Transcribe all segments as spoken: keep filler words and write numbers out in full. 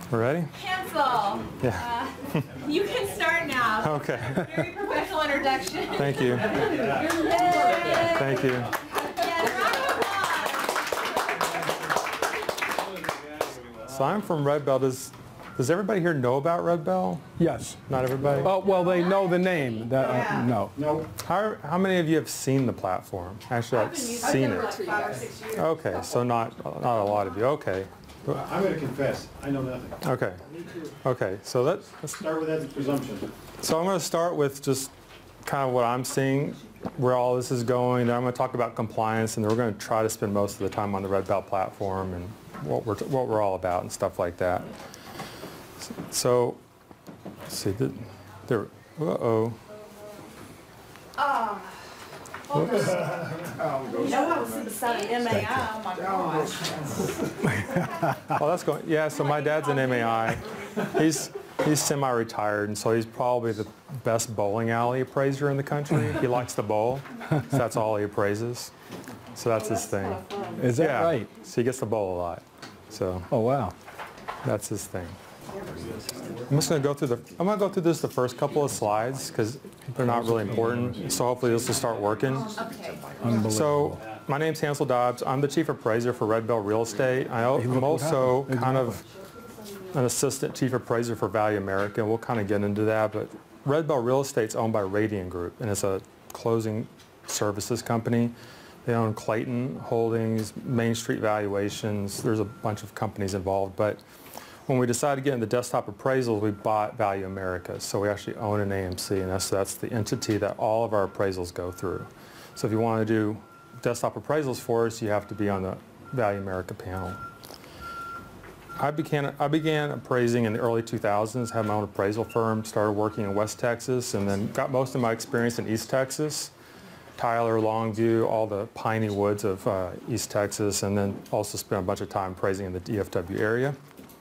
Ready? Hansel, Yeah. uh, you can start now. Okay. Very professional introduction. Thank you. Yay. Thank you. Yes, round of applause. So I'm from Red Bell. Does, does everybody here know about Red Bell? Yes. Not everybody? Oh, well, they know the name. That, uh, Yeah. no. No. How, how many of you have seen the platform? Actually, I've seen for it. like five or six years. Okay, so not, not a lot of you. Okay. I'm going to confess, I know nothing. Okay. Okay, so that, let's Start with that as a presumption. So I'm going to start with just kind of what I'm seeing, where all this is going. Then I'm going to talk about compliance, and then we're going to try to spend most of the time on the Red Belt platform and what we're, what we're all about and stuff like that. So, let's see, there, uh-oh. Oh. You know how to sign M A I? Oh my gosh. Oh, that's going, yeah, so my dad's an M A I. He's, he's semi-retired, and so he's probably the best bowling alley appraiser in the country. He likes to bowl, so that's all he appraises. So that's his thing. Is that Yeah, right? so he gets to bowl a lot. So Oh, wow. that's his thing. I'm just going to go through the, I'm going to go through this the first couple of slides because they're not really important. So hopefully this will start working. Okay. So my name's Hansel Dobbs. I'm the chief appraiser for Red Bell Real Estate. I, I'm also kind of an assistant chief appraiser for Value America. We'll kind of get into that. But Red Bell Real Estate's owned by Radian Group, and it's a closing services company. They own Clayton Holdings, Main Street Valuations. There's a bunch of companies involved. But when we decided to get into desktop appraisals, we bought Value America. So we actually own an A M C, and that's, that's the entity that all of our appraisals go through. So if you want to do desktop appraisals for us, you have to be on the Value America panel. I began, I began appraising in the early two thousands, had my own appraisal firm, started working in West Texas, and then got most of my experience in East Texas. Tyler, Longview, all the piney woods of uh, East Texas, and then also spent a bunch of time appraising in the D F W area.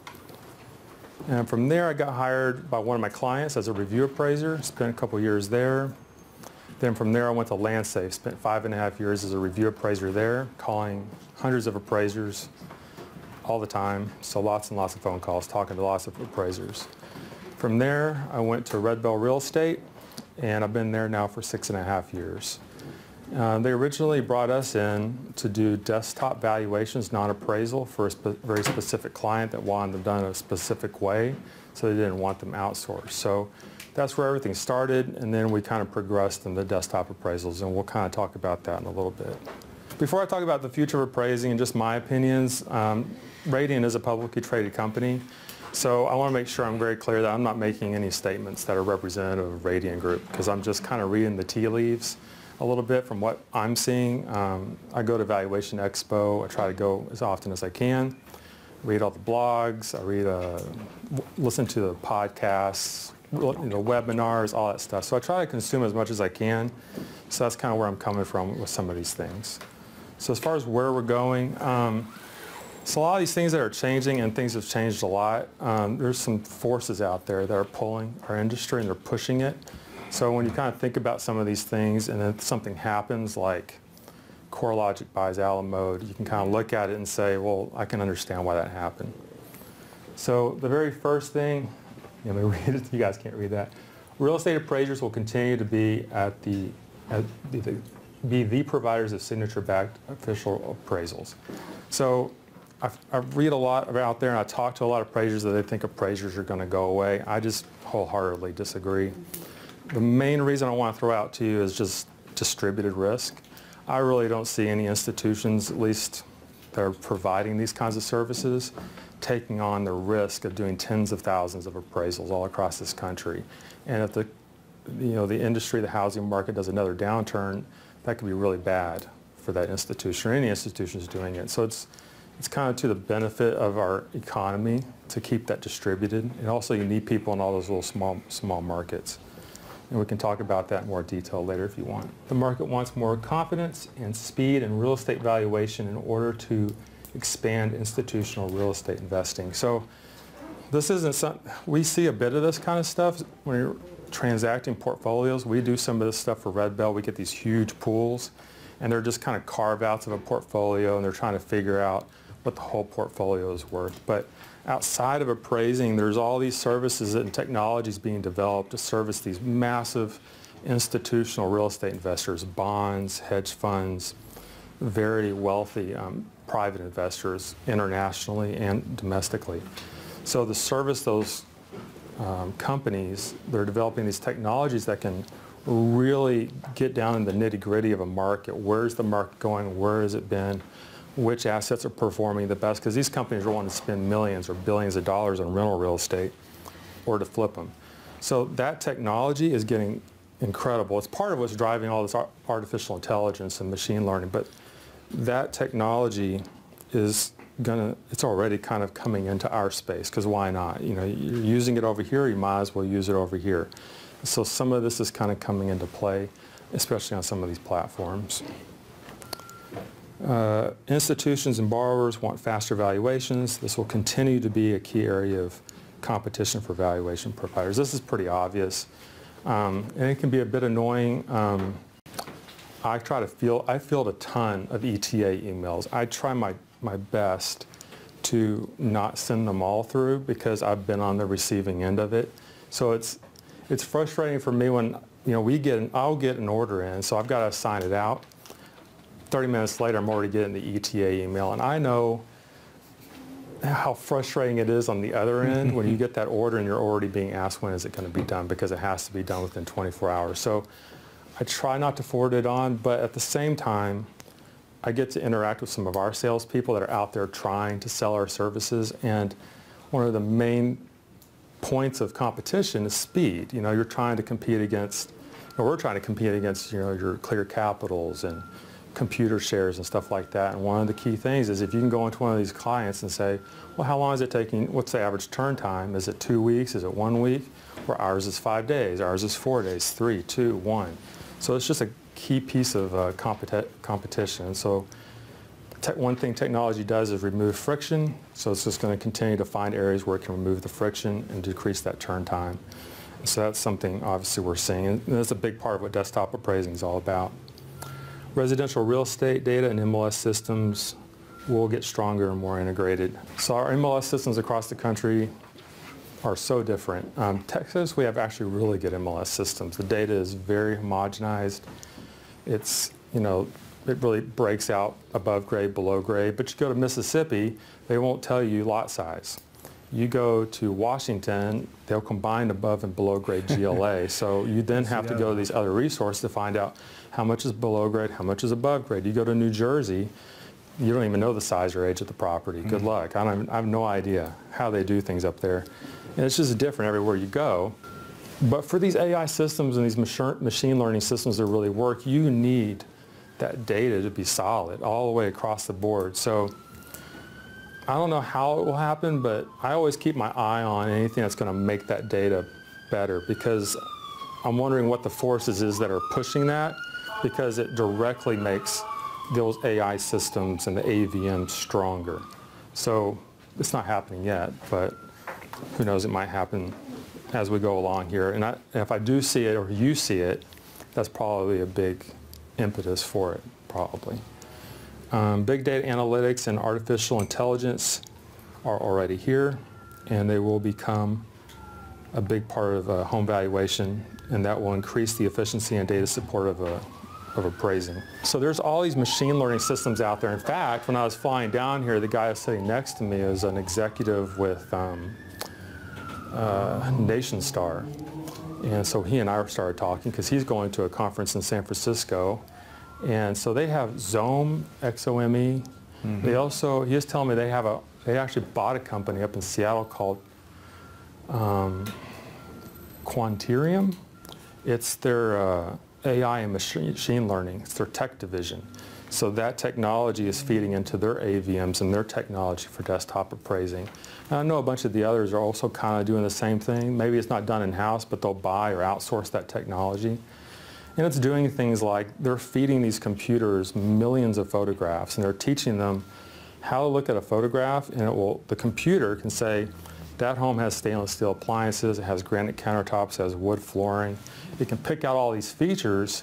And from there, I got hired by one of my clients as a review appraiser, spent a couple years there. Then from there, I went to LandSafe, spent five and a half years as a review appraiser there, calling hundreds of appraisers all the time, so lots and lots of phone calls, talking to lots of appraisers. From there, I went to Red Bell Real Estate, and I've been there now for six and a half years. Uh, they originally brought us in to do desktop valuations, non-appraisal, for a spe very specific client that wanted them done a specific way, so they didn't want them outsourced. So that's where everything started, and then we kind of progressed in the desktop appraisals, and we'll kind of talk about that in a little bit. Before I talk about the future of appraising and just my opinions, um, Radian is a publicly traded company, so I want to make sure I'm very clear that I'm not making any statements that are representative of Radian Group, because I'm just kind of reading the tea leaves a little bit from what I'm seeing. Um, I go to Valuation Expo. I try to go as often as I can, read all the blogs, I read, uh, listen to the podcasts, you know, webinars, all that stuff. So I try to consume as much as I can. So that's kind of where I'm coming from with some of these things. So as far as where we're going, um, so a lot of these things that are changing, and things have changed a lot. Um, there's some forces out there that are pulling our industry, and they're pushing it. So when you kind of think about some of these things and then something happens like CoreLogic buys Alamode, you can kind of look at it and say, well, I can understand why that happened. So the very first thing, you know, read it, you guys can't read that. Real estate appraisers will continue to be at the, at be the, be the providers of signature-backed official appraisals. So I've, I read a lot out there, and I talk to a lot of appraisers that they think appraisers are going to go away. I just wholeheartedly disagree. The main reason I want to throw out to you is just distributed risk. I really don't see any institutions, at least that are providing these kinds of services, taking on the risk of doing tens of thousands of appraisals all across this country. And if the, you know, the industry, the housing market does another downturn, that could be really bad for that institution, or any institutions doing it. So it's, it's kind of to the benefit of our economy to keep that distributed. And also you need people in all those little small, small markets. And we can talk about that in more detail later if you want. The market wants more confidence and speed in real estate valuation in order to expand institutional real estate investing. So this isn't some, we see a bit of this kind of stuff when you're transacting portfolios. We do some of this stuff for Red Bell. We get these huge pools, and they're just kind of carve-outs of a portfolio, and they're trying to figure out what the whole portfolio is worth. But outside of appraising, there's all these services and technologies being developed to service these massive institutional real estate investors, bonds, hedge funds, very wealthy um, private investors internationally and domestically. So to service those um, companies, they're developing these technologies that can really get down in the nitty-gritty of a market. Where's the market going? Where has it been? Which assets are performing the best? Because these companies are wanting to spend millions or billions of dollars on rental real estate or to flip them. So that technology is getting incredible. It's part of what's driving all this artificial intelligence and machine learning, but that technology is gonna, it's already kind of coming into our space, because why not? You know, you're using it over here, you might as well use it over here. So some of this is kind of coming into play, especially on some of these platforms. Uh, institutions and borrowers want faster valuations. This will continue to be a key area of competition for valuation providers. This is pretty obvious, um, and it can be a bit annoying. Um, I try to field, I field a ton of E T A emails. I try my, my best to not send them all through because I've been on the receiving end of it. So it's, it's frustrating for me when, you know, we get, an, I'll get an order in, so I've got to sign it out. thirty minutes later, I'm already getting the E T A email, and I know how frustrating it is on the other end when you get that order and you're already being asked when is it going to be done, because it has to be done within twenty-four hours. So I try not to forward it on, but at the same time, I get to interact with some of our salespeople that are out there trying to sell our services, and one of the main points of competition is speed. You know, you're trying to compete against, or we're trying to compete against, you know, your Clear Capitals and computer shares and stuff like that. And one of the key things is if you can go into one of these clients and say, well, how long is it taking, what's the average turn time? Is it two weeks? Is it one week? Or ours is five days, ours is four days, three, two, one. So it's just a key piece of uh, competi competition. And so te one thing technology does is remove friction. So it's just going to continue to find areas where it can remove the friction and decrease that turn time. And so that's something obviously we're seeing. And that's a big part of what desktop appraising is all about. Residential real estate data and M L S systems will get stronger and more integrated. So our M L S systems across the country are so different. Um, Texas, we have actually really good M L S systems. The data is very homogenized. It's, you know, it really breaks out above grade, below grade. But you go to Mississippi, they won't tell you lot size. You go to Washington, they'll combine above and below grade G L A. So you then have to go to these other resources to find out how much is below grade, how much is above grade. You go to New Jersey, you don't even know the size or age of the property. Good mm-hmm. luck. I, don't, I have no idea how they do things up there. And it's just different everywhere you go. But for these A I systems and these machine learning systems to really work, you need that data to be solid all the way across the board. So I don't know how it will happen, but I always keep my eye on anything that's going to make that data better, because I'm wondering what the forces is that are pushing that, because it directly makes those A I systems and the A V Ms stronger. So it's not happening yet, but who knows, it might happen as we go along here. And, I, and if I do see it, or you see it, that's probably a big impetus for it, probably. Um, big data analytics and artificial intelligence are already here, and they will become a big part of uh, home valuation, and that will increase the efficiency and data support of, uh, of appraising. So there's all these machine learning systems out there. In fact, when I was flying down here, the guy sitting next to me is an executive with um, uh, Nation Star. And so he and I started talking because he's going to a conference in San Francisco. And so they have Zome, X O M E. Mm-hmm. They also, he was telling me they have a, they actually bought a company up in Seattle called um, Quanterium. It's their uh, A I and machine learning. It's their tech division. So that technology is feeding into their A V Ms and their technology for desktop appraising. And I know a bunch of the others are also kind of doing the same thing. Maybe it's not done in-house, but they'll buy or outsource that technology. And it's doing things like they're feeding these computers millions of photographs, and they're teaching them how to look at a photograph, and it will, the computer can say, that home has stainless steel appliances, it has granite countertops, it has wood flooring. It can pick out all these features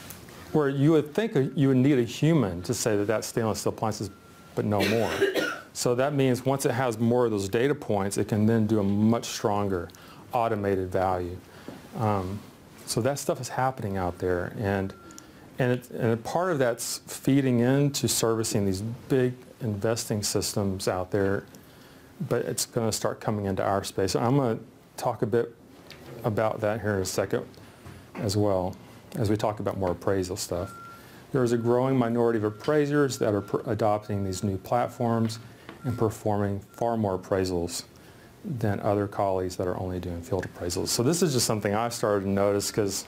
where you would think you would need a human to say that that's stainless steel appliances, but no more. So that means once it has more of those data points, it can then do a much stronger automated value. Um, so that stuff is happening out there, and and, it, and part of that's feeding into servicing these big investing systems out there, but it's going to start coming into our space. So I'm going to talk a bit about that here in a second as well, as we talk about more appraisal stuff. There is a growing minority of appraisers that are pr- adopting these new platforms and performing far more appraisals than other colleagues that are only doing field appraisals. So this is just something I've started to notice, because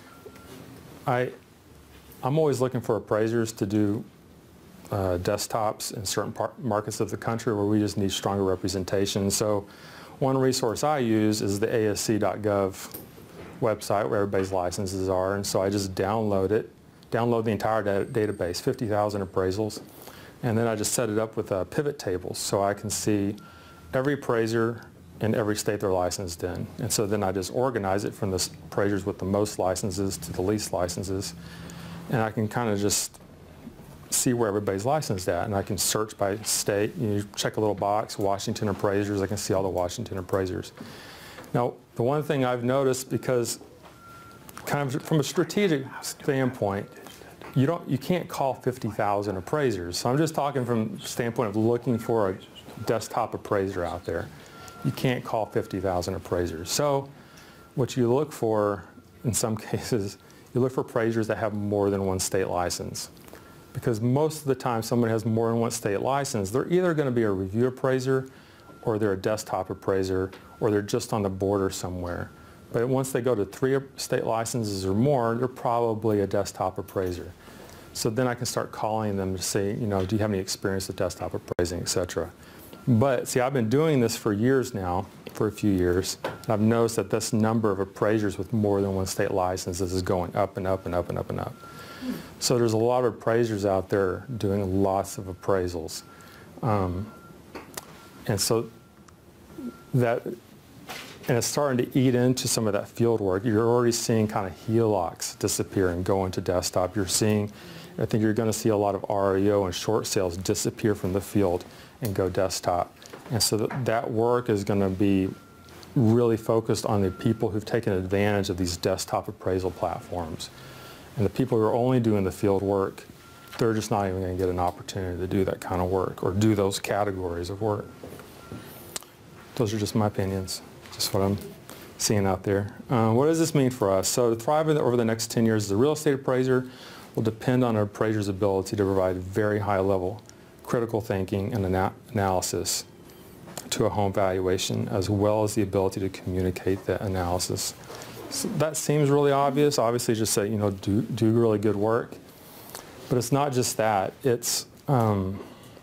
I, I'm always looking for appraisers to do uh, desktops in certain par- markets of the country where we just need stronger representation. So one resource I use is the A S C dot gov website where everybody's licenses are, and so I just download it, download the entire da- database, fifty thousand appraisals, and then I just set it up with uh, pivot tables so I can see every appraiser in every state they're licensed in. And so then I just organize it from the appraisers with the most licenses to the least licenses, and I can kind of just see where everybody's licensed at, and I can search by state. You check a little box, Washington appraisers, I can see all the Washington appraisers. Now, the one thing I've noticed, because kind of from a strategic standpoint, you don't, you can't call fifty thousand appraisers. So I'm just talking from the standpoint of looking for a desktop appraiser out there. You can't call fifty thousand appraisers. So what you look for, in some cases, you look for appraisers that have more than one state license. Because most of the time someone has more than one state license, they're either going to be a review appraiser, or they're a desktop appraiser, or they're just on the border somewhere. But once they go to three state licenses or more, they're probably a desktop appraiser. So then I can start calling them to say, you know, do you have any experience with desktop appraising, et cetera. But see, I've been doing this for years now, for a few years, and I've noticed that this number of appraisers with more than one state licenses is going up and up and up and up and up. So there's a lot of appraisers out there doing lots of appraisals. Um, and so that, and it's starting to eat into some of that field work. You're already seeing kind of H E L O Cs disappear and go into desktop. You're seeing, I think you're going to see a lot of R E O and short sales disappear from the field and go desktop. And so that, that work is going to be really focused on the people who've taken advantage of these desktop appraisal platforms. And the people who are only doing the field work, they're just not even going to get an opportunity to do that kind of work or do those categories of work. Those are just my opinions, just what I'm seeing out there. Uh, what does this mean for us? So to thrive over the next ten years as a real estate appraiser will depend on an appraiser's ability to provide very high level critical thinking and ana- analysis to a home valuation, as well as the ability to communicate that analysis. So that seems really obvious. Obviously, just say, you know, do, do really good work. But it's not just that. It's um,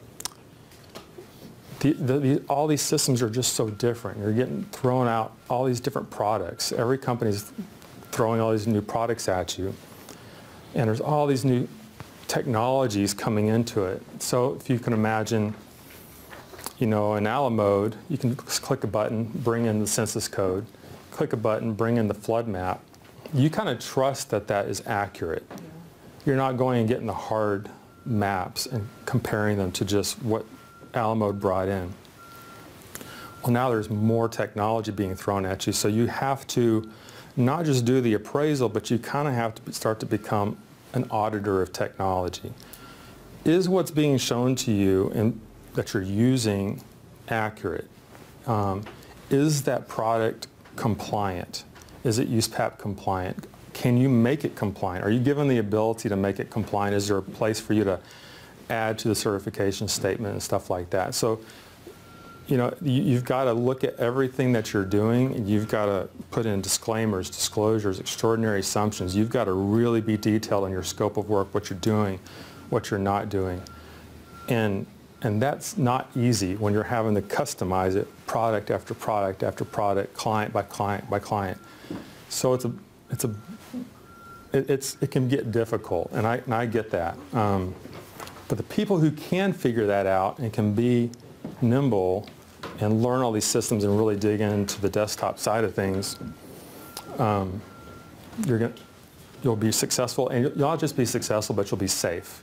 the, the, the, all these systems are just so different. You're getting thrown out all these different products. Every company's throwing all these new products at you. And there's all these new technologies coming into it. So if you can imagine, you know, in A L A mode, you can just click a button, bring in the census code, click a button, bring in the flood map. You kind of trust that that is accurate. Yeah. You're not going and getting the hard maps and comparing them to just what A L A mode brought in. Well, now there's more technology being thrown at you, so you have to not just do the appraisal, but you kind of have to start to become an auditor of technology. Is what's being shown to you and that you're using accurate? Um, is that product compliant? Is it U S P A P compliant? Can you make it compliant? Are you given the ability to make it compliant? Is there a place for you to add to the certification statement and stuff like that? So, you know, you, you've got to look at everything that you're doing, and you've got to put in disclaimers, disclosures, extraordinary assumptions. You've got to really be detailed in your scope of work, what you're doing, what you're not doing. And And that's not easy when you're having to customize it product after product after product, client by client by client. So it's a, it's a, it, it's, it can get difficult, and I, and I get that. Um, but the people who can figure that out and can be nimble and learn all these systems and really dig into the desktop side of things, um, you're gonna, you'll be successful, and you'll not just be successful, but you'll be safe.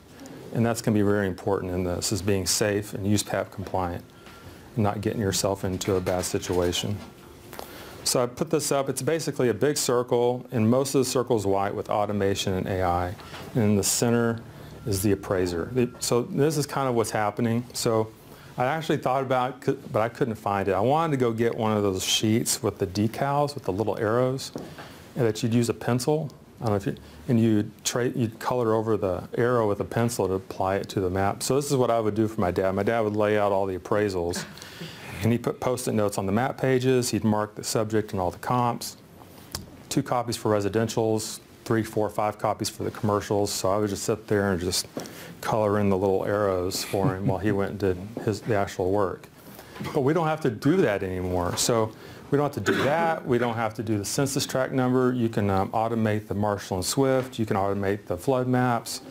And that's going to be very important in this, is being safe and U S P A P compliant and not getting yourself into a bad situation. So I put this up. It's basically a big circle, and most of the circle is white with automation and A I. And in the center is the appraiser. So this is kind of what's happening. So I actually thought about it, but I couldn't find it. I wanted to go get one of those sheets with the decals, with the little arrows, and that you'd use a pencil. I don't know if you, and you'd, tra you'd color over the arrow with a pencil to apply it to the map. So this is what I would do for my dad. My dad would lay out all the appraisals, and he put post-it notes on the map pages. He'd mark the subject and all the comps. Two copies for residentials, three, four, five copies for the commercials. So I would just sit there and just color in the little arrows for him while he went and did his, the actual work. But we don't have to do that anymore. So we don't have to do that. We don't have to do the census tract number. You can um, automate the Marshall and Swift. You can automate the flood maps.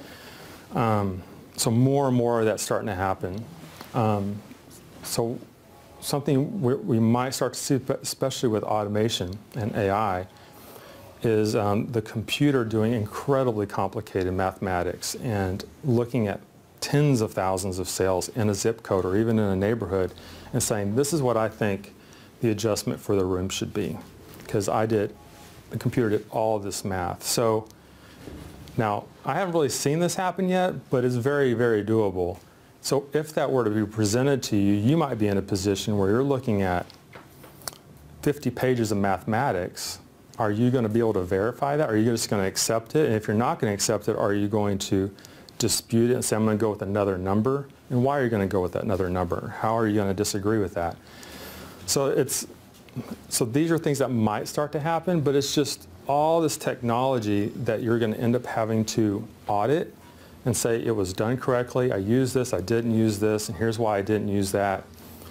Um, so more and more of that's starting to happen. Um, so something we, we might start to see, especially with automation and A I, is um, the computer doing incredibly complicated mathematics and looking at tens of thousands of sales in a zip code or even in a neighborhood and saying, this is what I think the adjustment for the room should be. Because I did, the computer did all of this math. So now, I haven't really seen this happen yet, but it's very, very doable. So if that were to be presented to you, you might be in a position where you're looking at fifty pages of mathematics. Are you going to be able to verify that? Are you just going to accept it? And if you're not going to accept it, are you going to dispute it and say, I'm going to go with another number? And why are you going to go with that another number? How are you going to disagree with that? So it's, so these are things that might start to happen, but it's just all this technology that you're going to end up having to audit and say it was done correctly, I used this, I didn't use this, and here's why I didn't use that.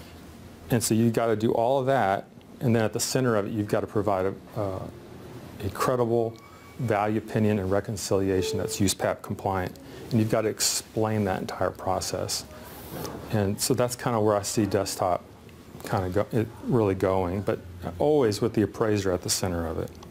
And so you've got to do all of that, and then at the center of it, you've got to provide a, uh, a credible value opinion and reconciliation that's U S P A P compliant. And you've got to explain that entire process. And so that's kind of where I see desktop kind of go, it really going, but always with the appraiser at the center of it.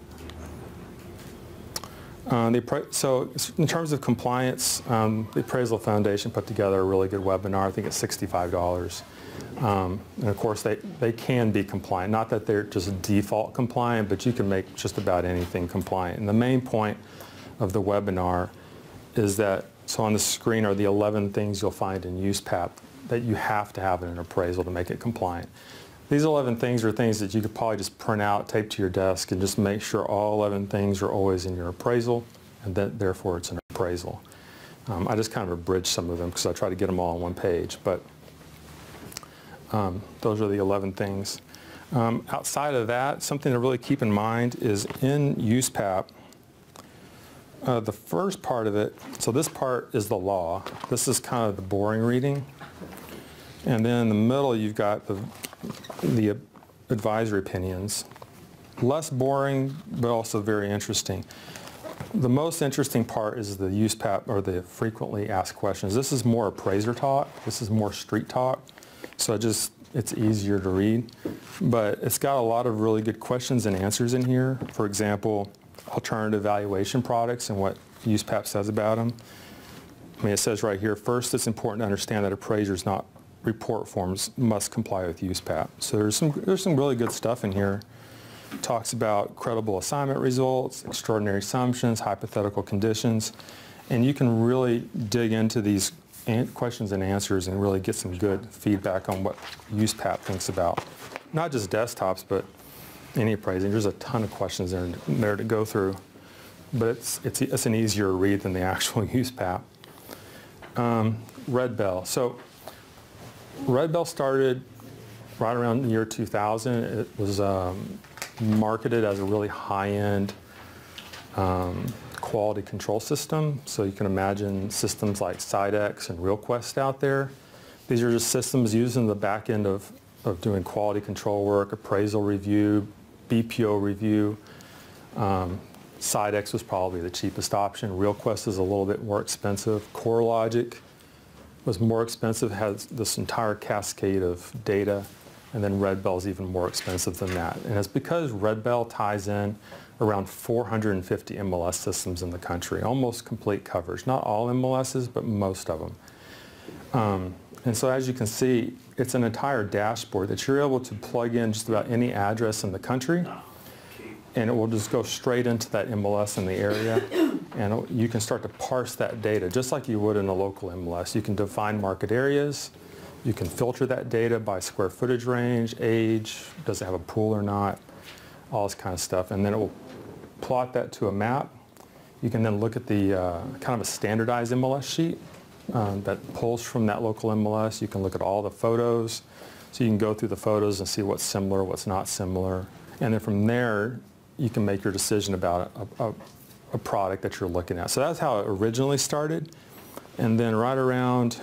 Uh, the, so in terms of compliance, um, the Appraisal Foundation put together a really good webinar. I think it's sixty-five dollars. Um, and of course, they, they can be compliant. Not that they're just default compliant, but you can make just about anything compliant. And the main point of the webinar is that, so on the screen are the eleven things you'll find in U S P A P that you have to have in an appraisal to make it compliant. These eleven things are things that you could probably just print out, tape to your desk, and just make sure all eleven things are always in your appraisal, and that therefore it's an appraisal. Um, I just kind of abridged some of them because I try to get them all on one page, but um, those are the eleven things. Um, outside of that, something to really keep in mind is in U S P A P, uh, the first part of it, so this part is the law. This is kind of the boring reading. And then in the middle, you've got the, the advisory opinions. Less boring, but also very interesting. The most interesting part is the U S P A P, or the frequently asked questions. This is more appraiser talk. This is more street talk. So it just, it's easier to read. But it's got a lot of really good questions and answers in here. For example, alternative valuation products and what U S P A P says about them. I mean, it says right here, first, it's important to understand that appraisers, not report forms, must comply with U S P A P. So there's some, there's some really good stuff in here. It talks about credible assignment results, extraordinary assumptions, hypothetical conditions, and you can really dig into these questions and answers and really get some good feedback on what U S P A P thinks about not just desktops, but any appraising. There's a ton of questions there, there to go through, but it's, it's, it's an easier read than the actual U S P A P. Um, Red Bell. So Red Bell started right around the year two thousand. It was um, marketed as a really high-end um, quality control system. So you can imagine systems like Sidex and RealQuest out there. These are just systems used in the back end of, of doing quality control work, appraisal review, B P O review. Um, Sidex was probably the cheapest option. RealQuest is a little bit more expensive. CoreLogic was more expensive, has this entire cascade of data, and then Red Bell is even more expensive than that. And it's because Red Bell ties in around four hundred fifty M L S systems in the country, almost complete coverage. Not all M L Ss, but most of them. Um, and so as you can see, it's an entire dashboard that you're able to plug in just about any address in the country, and it will just go straight into that M L S in the area, and you can start to parse that data just like you would in a local M L S. You can define market areas, you can filter that data by square footage range, age, does it have a pool or not, all this kind of stuff, and then it will plot that to a map. You can then look at the uh, kind of a standardized M L S sheet um, that pulls from that local M L S. You can look at all the photos, so you can go through the photos and see what's similar, what's not similar, and then from there you can make your decision about a, a, a product that you're looking at. So that's how it originally started, and then right around,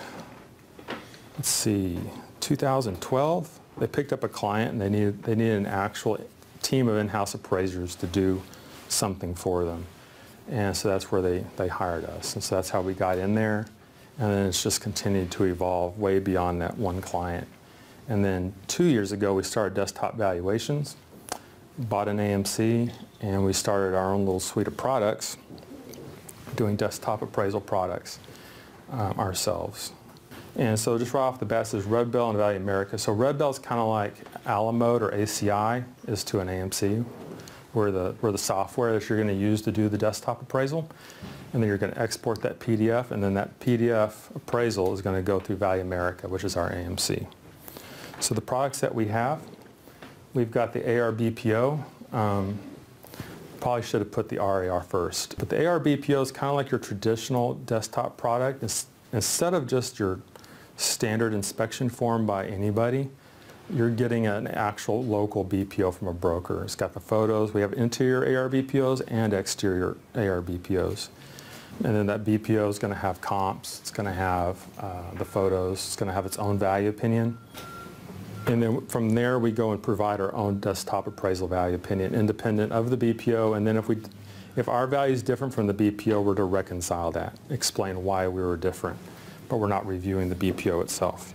let's see, two thousand twelve, they picked up a client and they needed, they needed an actual team of in-house appraisers to do something for them. And so that's where they, they hired us. And so that's how we got in there. And then it's just continued to evolve way beyond that one client. And then two years ago, we started Desktop Valuations, bought an A M C, and we started our own little suite of products, doing desktop appraisal products um, ourselves. And so just right off the bat, there's Red Bell and Value America. So Red Bell is kind of like Alamode or A C I is to an A M C. We're the, we're the software that you're going to use to do the desktop appraisal. And then you're going to export that P D F, and then that P D F appraisal is going to go through Value America, which is our A M C. So the products that we have, we've got the A R B P O. Um, probably should have put the R A R first. But the A R B P O is kind of like your traditional desktop product. It's, instead of just your standard inspection form by anybody, you're getting an actual local B P O from a broker. It's got the photos. We have interior A R B P Os and exterior A R B P Os. And then that B P O is going to have comps. It's going to have uh, the photos. It's going to have its own value opinion. And then from there, we go and provide our own desktop appraisal value opinion, independent of the B P O. And then if we, if our value is different from the B P O, we're to reconcile that, explain why we were different. But we're not reviewing the B P O itself.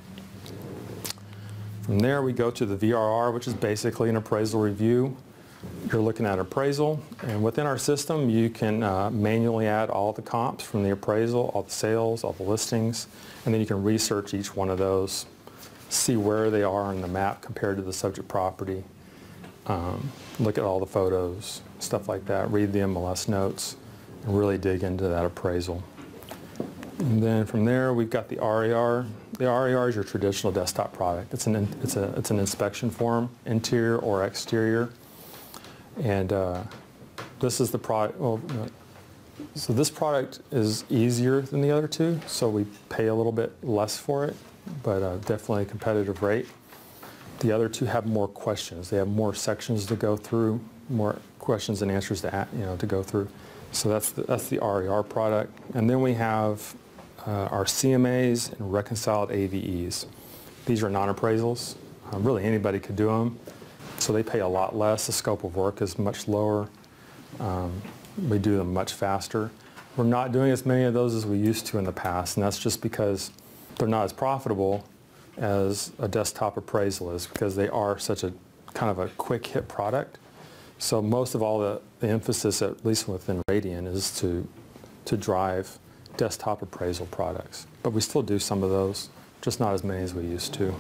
From there, we go to the V R R, which is basically an appraisal review. You're looking at appraisal, and within our system, you can uh, manually add all the comps from the appraisal, all the sales, all the listings, and then you can research each one of those, see where they are on the map compared to the subject property, um, look at all the photos, stuff like that, read the M L S notes, and really dig into that appraisal. And then from there, we've got the R A R. The R A R is your traditional desktop product. It's an, it's a, it's an inspection form, interior or exterior. And uh, this is the product, well, uh, so this product is easier than the other two, so we pay a little bit less for it, but uh, definitely a competitive rate. The other two have more questions. They have more sections to go through, more questions and answers to, you know, to go through. So that's the, that's the R A R product. And then we have Uh, our C M As and reconciled A V Es. These are non-appraisals. Uh, really anybody could do them. So they pay a lot less. The scope of work is much lower. Um, we do them much faster. We're not doing as many of those as we used to in the past, and that's just because they're not as profitable as a desktop appraisal is, because they are such a kind of a quick hit product. So most of all the, the emphasis, at least within Radian, is to, to drive desktop appraisal products. But we still do some of those, just not as many as we used to.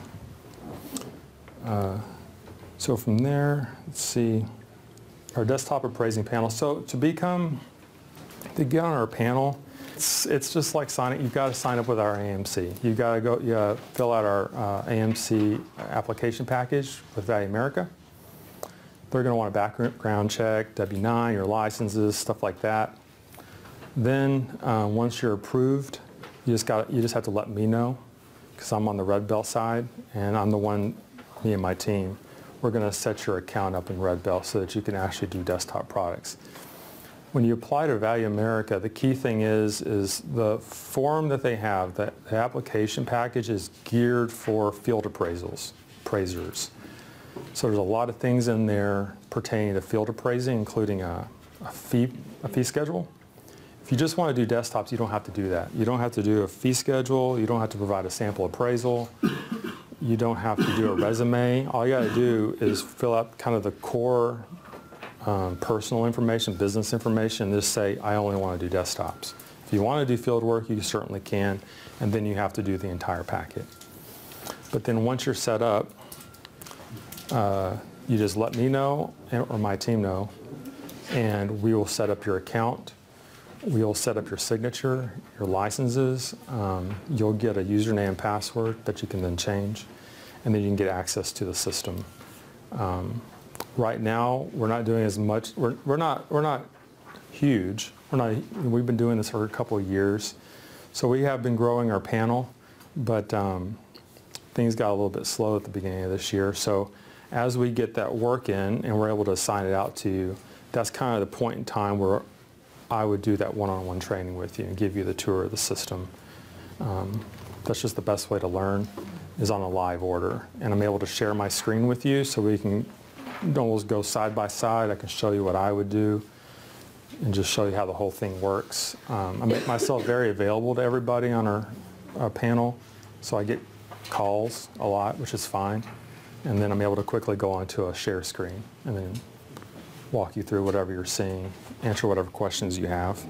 Uh, so from there, let's see, our desktop appraising panel. So to become, to get on our panel, it's, it's just like signing, you've got to sign up with our A M C. You've got to go, you gotta fill out our uh, A M C application package with Value America. They're going to want a background check, W nine, your licenses, stuff like that. Then uh, once you're approved, you just got you just have to let me know, because I'm on the Red Bell side, and I'm the one, me and my team, we're going to set your account up in Red Bell so that you can actually do desktop products. When you apply to Value America, the key thing is is the form that they have, the, the application package is geared for field appraisals, appraisers. So there's a lot of things in there pertaining to field appraising, including a, a fee a fee schedule. If you just want to do desktops, you don't have to do that. You don't have to do a fee schedule. You don't have to provide a sample appraisal. You don't have to do a resume. All you got to do is fill out kind of the core um, personal information, business information, just say, I only want to do desktops. If you want to do field work, you certainly can, and then you have to do the entire packet. But then once you're set up, uh, you just let me know, or my team know, and we will set up your account. We'll set up your signature, your licenses. Um, you'll get a username and password that you can then change, and then you can get access to the system. Um, right now, we're not doing as much. We're, we're not. We're not huge. We're not. We've been doing this for a couple of years, so we have been growing our panel, but um, things got a little bit slow at the beginning of this year. So as we get that work in and we're able to assign it out to you, that's kind of the point in time where I would do that one-on-one training with you and give you the tour of the system. Um, that's just the best way to learn, is on a live order. And I'm able to share my screen with you so we can almost go side by side. I can show you what I would do and just show you how the whole thing works. Um, I make myself very available to everybody on our, our panel, so I get calls a lot, which is fine. And then I'm able to quickly go onto a share screen and then walk you through whatever you're seeing, answer whatever questions you have.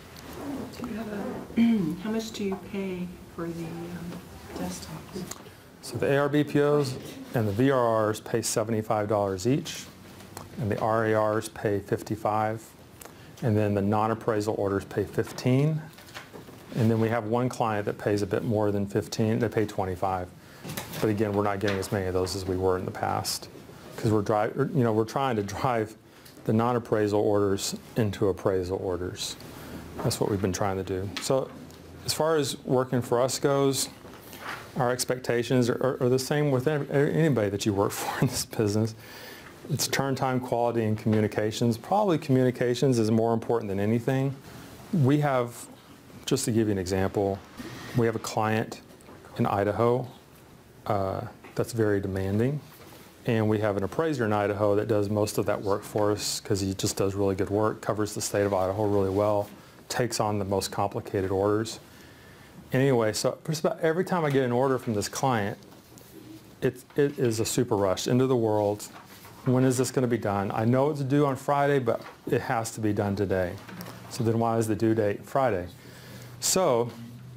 Do you have a, how much do you pay for the um, desktops? So the A R B P Os and the V R Rs pay seventy-five dollars each, and the R A Rs pay fifty-five dollars, and then the non-appraisal orders pay fifteen dollars, and then we have one client that pays a bit more than fifteen dollars, they pay twenty-five dollars. But again, we're not getting as many of those as we were in the past, because we're drive, you know, we're trying to drive the non-appraisal orders into appraisal orders. That's what we've been trying to do. So as far as working for us goes, our expectations are, are the same with anybody that you work for in this business. It's turn time, quality, and communications. Probably communications is more important than anything. We have, just to give you an example, we have a client in Idaho uh, that's very demanding. And we have an appraiser in Idaho that does most of that work for us because he just does really good work, covers the state of Idaho really well, takes on the most complicated orders. Anyway, so just about every time I get an order from this client, it, it is a super rush into the world. When is this going to be done? I know it's due on Friday, but it has to be done today. So then why is the due date Friday? So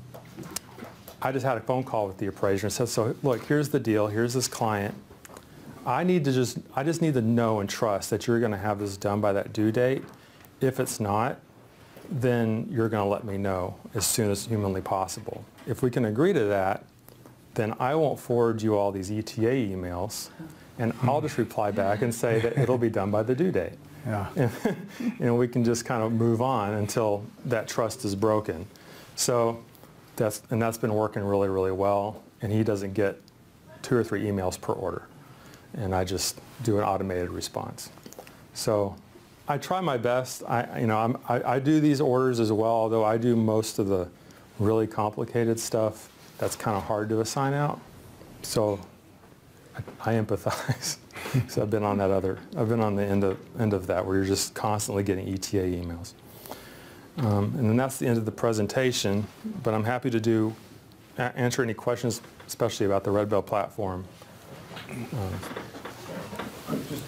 I just had a phone call with the appraiser and said, so look, here's the deal, here's this client. I need to just, I just need to know and trust that you're going to have this done by that due date. If it's not, then you're going to let me know as soon as humanly possible. If we can agree to that, then I won't forward you all these E T A emails, and I'll just reply back and say that it'll be done by the due date. Yeah. And, and we can just kind of move on until that trust is broken. So that's, and that's been working really, really well, and he doesn't get two or three emails per order. And I just do an automated response. So I try my best. I, you know, I'm, I, I do these orders as well, although I do most of the really complicated stuff that's kind of hard to assign out. So I, I empathize. So I've been on that other, I've been on the end of, end of that where you're just constantly getting E T A emails. Um, and then that's the end of the presentation, but I'm happy to do, a answer any questions, especially about the Red Bell platform. Um, Just,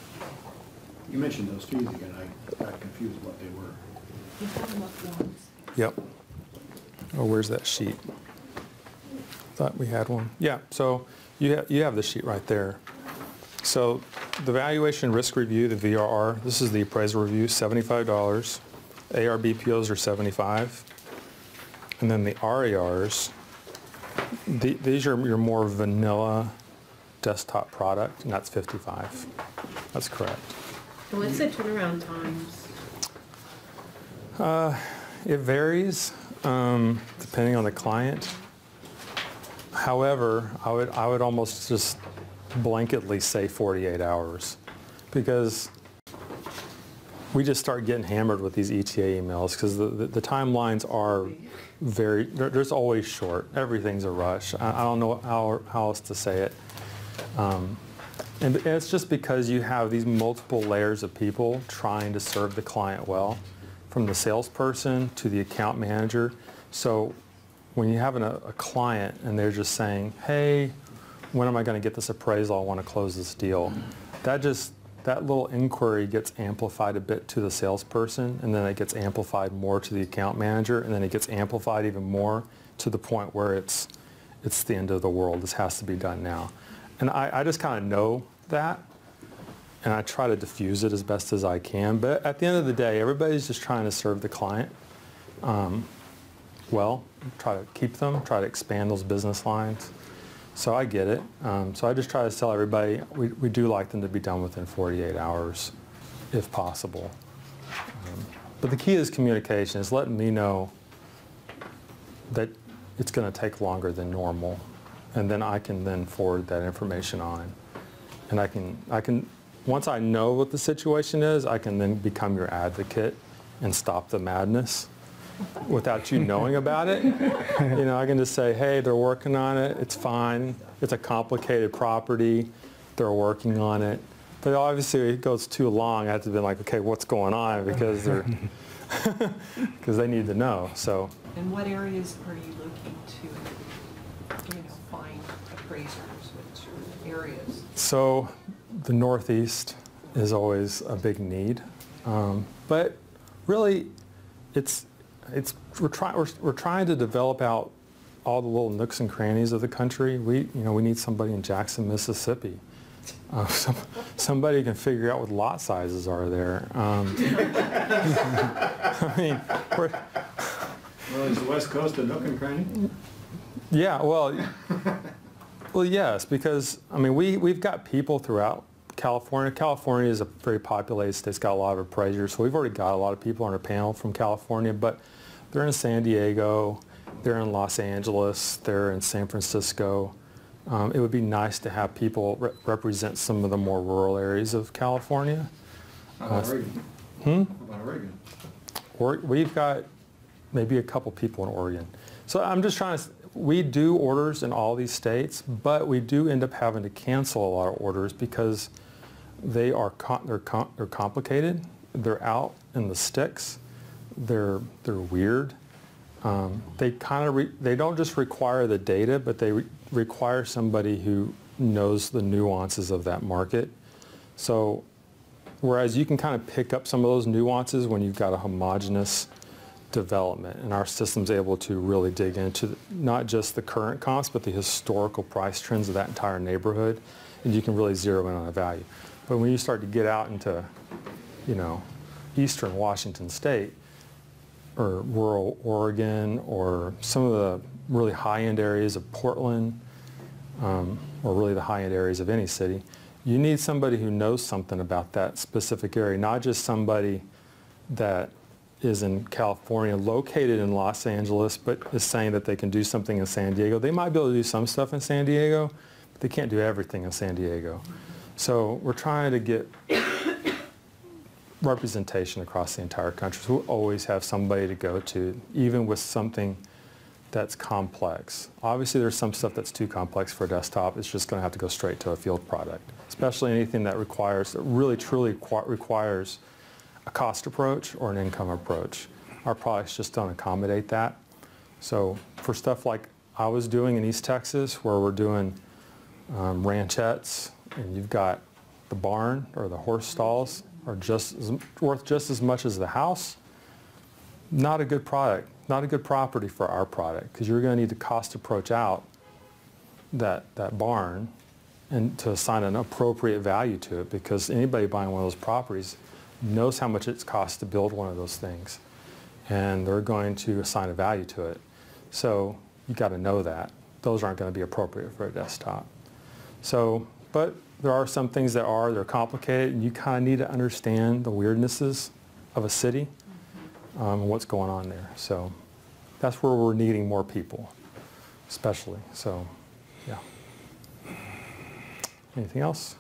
you mentioned those fees again. I got confused what they were. You have enough forms. Yep. Oh, where's that sheet? Thought we had one. Yeah, so you, ha you have the sheet right there. So the valuation risk review, the V R R, this is the appraisal review, seventy-five dollars. A R B P Os are seventy-five dollars. And then the R A Rs, the, these are your more vanilla desktop product, and that's fifty-five dollars. That's correct. And what's the turnaround times? Uh, it varies um, depending on the client. However, I would, I would almost just blanketly say forty-eight hours, because we just start getting hammered with these E T A emails because the, the, the timelines are very, they're, they're always short. Everything's a rush. I, I don't know how, how else to say it. Um, and it's just because you have these multiple layers of people trying to serve the client well, from the salesperson to the account manager. So when you have an, a client and they're just saying, hey, when am I going to get this appraisal? I want to close this deal. That just, that little inquiry gets amplified a bit to the salesperson, and then it gets amplified more to the account manager, and then it gets amplified even more to the point where it's, it's the end of the world. This has to be done now. And I, I just kind of know that, and I try to diffuse it as best as I can. But at the end of the day, everybody's just trying to serve the client um, well, try to keep them, try to expand those business lines. So I get it. Um, so I just try to tell everybody we, we do like them to be done within forty-eight hours, if possible. Um, but the key is communication, is letting me know that it's going to take longer than normal, and then I can then forward that information on. And I can, I can, once I know what the situation is, I can then become your advocate and stop the madness without you knowing about it. You know, I can just say, hey, they're working on it, it's fine, it's a complicated property, they're working on it. But obviously it goes too long, I have to be like, okay, what's going on, because they're, because they need to know, so. And what areas are you looking to, you know, find appraisers, which areas? So the Northeast is always a big need, um, but really it's, It's, we're, try, we're, we're trying to develop out all the little nooks and crannies of the country. We, you know, we need somebody in Jackson, Mississippi. Uh, some, somebody can figure out what lot sizes are there. Um, I mean, we're, Well, is the West Coast a nook and cranny? yeah, well, well, yes, because, I mean, we, we've got people throughout California. California is a very populated state. It's got a lot of appraisers, so we've already got a lot of people on our panel from California, but they're in San Diego, they're in Los Angeles, they're in San Francisco. Um, it would be nice to have people re represent some of the more rural areas of California. How about Uh, Oregon? Hmm? How about Oregon? Or, we've got maybe a couple people in Oregon. So I'm just trying to, we do orders in all these states, but we do end up having to cancel a lot of orders because they are com they're, com they're complicated, they're out in the sticks, they're, they're weird. Um, they kind of, they don't just require the data, but they re require somebody who knows the nuances of that market. So whereas you can kind of pick up some of those nuances when you've got a homogeneous development, and our system's able to really dig into the, not just the current comps, but the historical price trends of that entire neighborhood, and you can really zero in on a value. But when you start to get out into, you know, eastern Washington State, or rural Oregon, or some of the really high-end areas of Portland, um, or really the high-end areas of any city, you need somebody who knows something about that specific area, not just somebody that is in California, located in Los Angeles, but is saying that they can do something in San Diego. They might be able to do some stuff in San Diego, but they can't do everything in San Diego. So we're trying to get representation across the entire country. So we'll always have somebody to go to, even with something that's complex. Obviously there's some stuff that's too complex for a desktop. It's just going to have to go straight to a field product, especially anything that requires, that really truly requires a cost approach or an income approach. Our products just don't accommodate that. So for stuff like I was doing in East Texas, where we're doing um, ranchettes, and you've got the barn or the horse stalls are just as, worth just as much as the house, not a good product, not a good property for our product, because you're going to need to cost approach out that, that barn and to assign an appropriate value to it, because anybody buying one of those properties knows how much it costs to build one of those things, and they're going to assign a value to it. So you got to know that. Those aren't going to be appropriate for a desktop. So, but there are some things that are, they're complicated, and you kind of need to understand the weirdnesses of a city, um, and what's going on there. So that's where we're needing more people, especially. So, yeah. Anything else?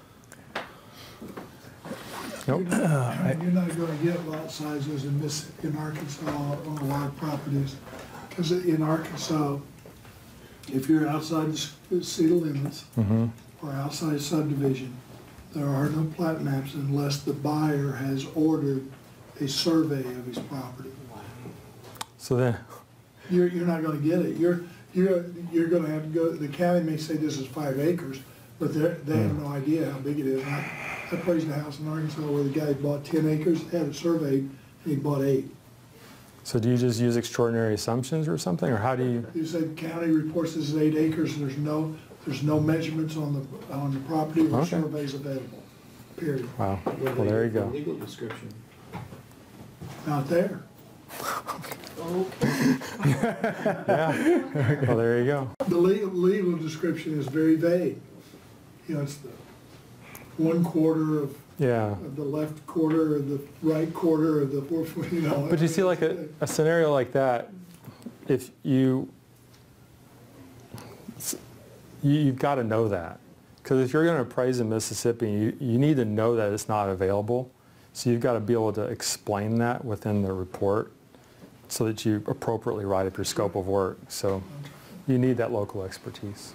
Nope. You're not, you're not going to get lot sizes in this, in Arkansas on a lot of properties. Because in Arkansas, if you're outside the city limits, Mm-hmm. or outside subdivision, there are no plat maps unless the buyer has ordered a survey of his property. So then, You're, you're not going to get it. You're, you're, you're going to have to go, the county may say this is five acres, but they're, they have no idea how big it is. And I, I appraised a house in Arkansas where the guy bought ten acres, had it surveyed, and he bought eight. So do you just use extraordinary assumptions or something, or how do you? You said county reports this is eight acres, and there's no, there's no measurements on the, on the property or Okay. surveys available, period. Wow, well, there you go. Legal description. Not there. Yeah, well, there you go. The legal, legal description is very vague. You know, it's the one quarter of, Yeah. of the left quarter, or the right quarter, or the fourth, you know. But you see, like a, a scenario like that, if you, you you've got to know that. Because if you're going to appraise in Mississippi, you, you need to know that it's not available. So you've got to be able to explain that within the report so that you appropriately write up your scope of work. So you need that local expertise.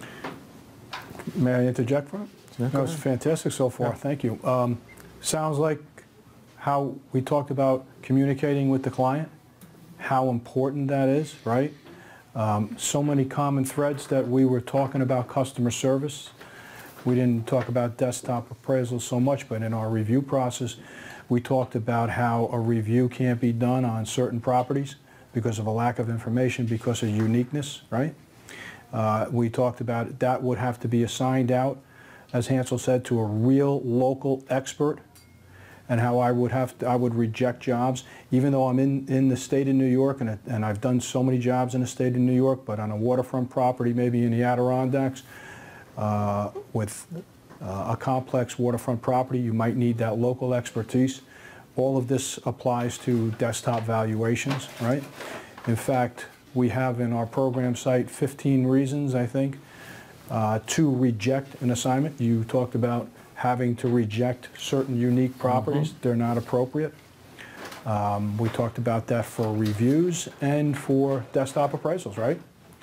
May I interject for it? Yeah, go That was ahead. fantastic so far, Yeah. thank you. Um, Sounds like how we talked about communicating with the client, how important that is, right? Um, So many common threads that we were talking about customer service. We didn't talk about desktop appraisal so much, but in our review process, we talked about how a review can't be done on certain properties because of a lack of information, because of uniqueness, right? Uh, We talked about that would have to be assigned out, as Hansel said, to a real local expert, and how I would have to, I would reject jobs, even though I'm in, in the state of New York, and, it, and I've done so many jobs in the state of New York, but on a waterfront property, maybe in the Adirondacks, uh, with uh, a complex waterfront property, you might need that local expertise. All of this applies to desktop valuations, right? In fact, we have in our program site fifteen reasons, I think, uh, to reject an assignment. You talked about having to reject certain unique properties. Mm-hmm. They're not appropriate. Um, we talked about that for reviews and for desktop appraisals, right?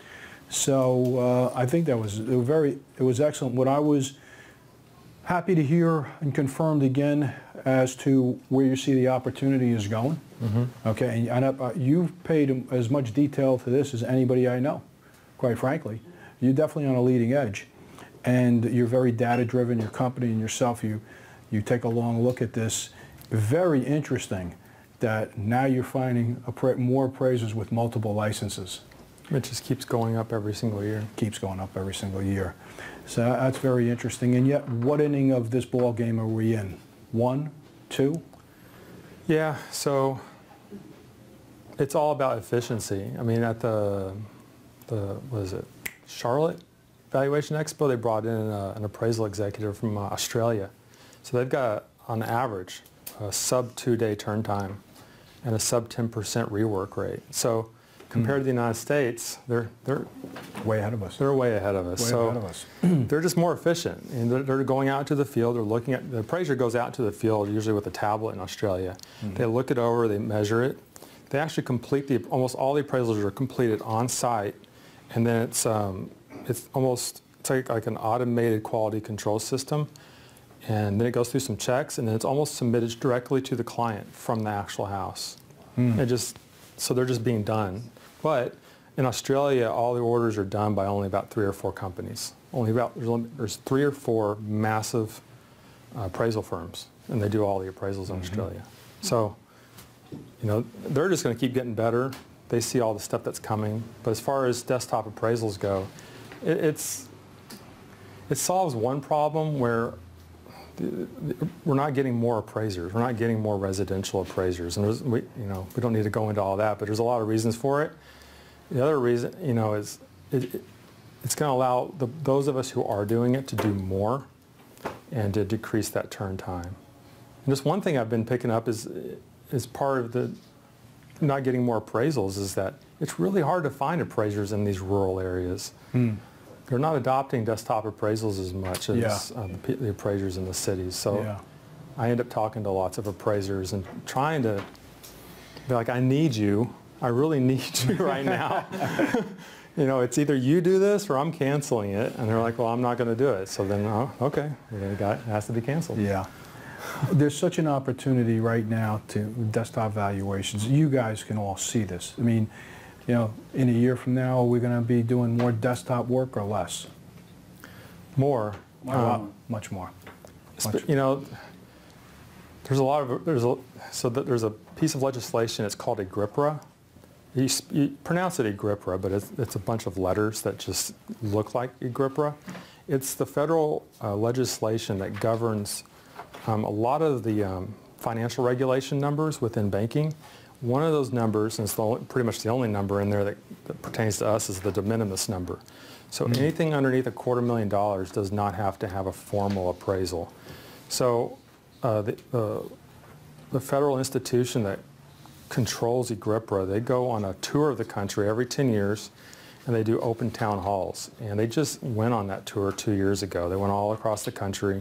So uh, I think that was it was very, it was excellent. What I was happy to hear and confirmed again as to where you see the opportunity is going. Mm-hmm. Okay, and uh, you've paid as much detail to this as anybody I know, quite frankly. You're definitely on a leading edge, and you're very data-driven. Your company and yourself, you, you take a long look at this. Very interesting that now you're finding appra- more appraisers with multiple licenses. It just keeps going up every single year. Keeps going up every single year. So that's very interesting. And yet, what inning of this ball game are we in? One, two? Yeah, so it's all about efficiency. I mean, at the, the what is it, Charlotte Valuation Expo, they brought in a, an appraisal executive from uh, Australia. So they've got, on average, a sub two-day turn time and a sub ten percent rework rate. So compared mm. to the United States, they're, they're way ahead of us. They're way ahead of us. Way so ahead of us. They're just more efficient. And they're, they're going out to the field, they're looking at, the appraiser goes out to the field, usually with a tablet in Australia. Mm-hmm. They look it over, they measure it. They actually complete the, almost all the appraisals are completed on site, and then it's, um, it's almost, it's like, like an automated quality control system. And then it goes through some checks, and then it's almost submitted directly to the client from the actual house. Mm. It just, so they're just being done. But in Australia, all the orders are done by only about three or four companies. Only about, there's, only, there's three or four massive uh, appraisal firms, and they do all the appraisals in mm-hmm. Australia. So, you know, they're just going to keep getting better. They see all the stuff that's coming. But as far as desktop appraisals go, it, it's, it solves one problem where we're not getting more appraisers. We're not getting more residential appraisers, and there's, we, you know, we don't need to go into all that. But there's a lot of reasons for it. The other reason, you know, is it, it, it's going to allow the, those of us who are doing it to do more, and to decrease that turn time. And just one thing I've been picking up is, is part of the not getting more appraisals is that it's really hard to find appraisers in these rural areas. Hmm. They're not adopting desktop appraisals as much as yeah. uh, the, the appraisers in the cities. So yeah. I end up talking to lots of appraisers and trying to be like, I need you. I really need you right now. You know, it's either you do this or I'm canceling it. And they're like, well, I'm not going to do it. So then, oh, okay, it, got, it has to be canceled. Yeah. There's such an opportunity right now to desktop valuations. You guys can all see this. I mean, you know, in a year from now, are we going to be doing more desktop work or less? More. Um, much more. Sp- You know, there's a lot of, there's a, so that there's a piece of legislation, it's called a GRIPRA. You, sp- you pronounce it a GRIPRA, but it's, it's a bunch of letters that just look like a GRIPRA. It's the federal uh, legislation that governs um, a lot of the um, financial regulation numbers within banking. One of those numbers, and it's the only, pretty much the only number in there that, that pertains to us, is the de minimis number. So mm-hmm. anything underneath a quarter million dollars does not have to have a formal appraisal. So uh, the, uh, the federal institution that controls GRIPRA, they go on a tour of the country every ten years, and they do open town halls. And they just went on that tour two years ago. They went all across the country,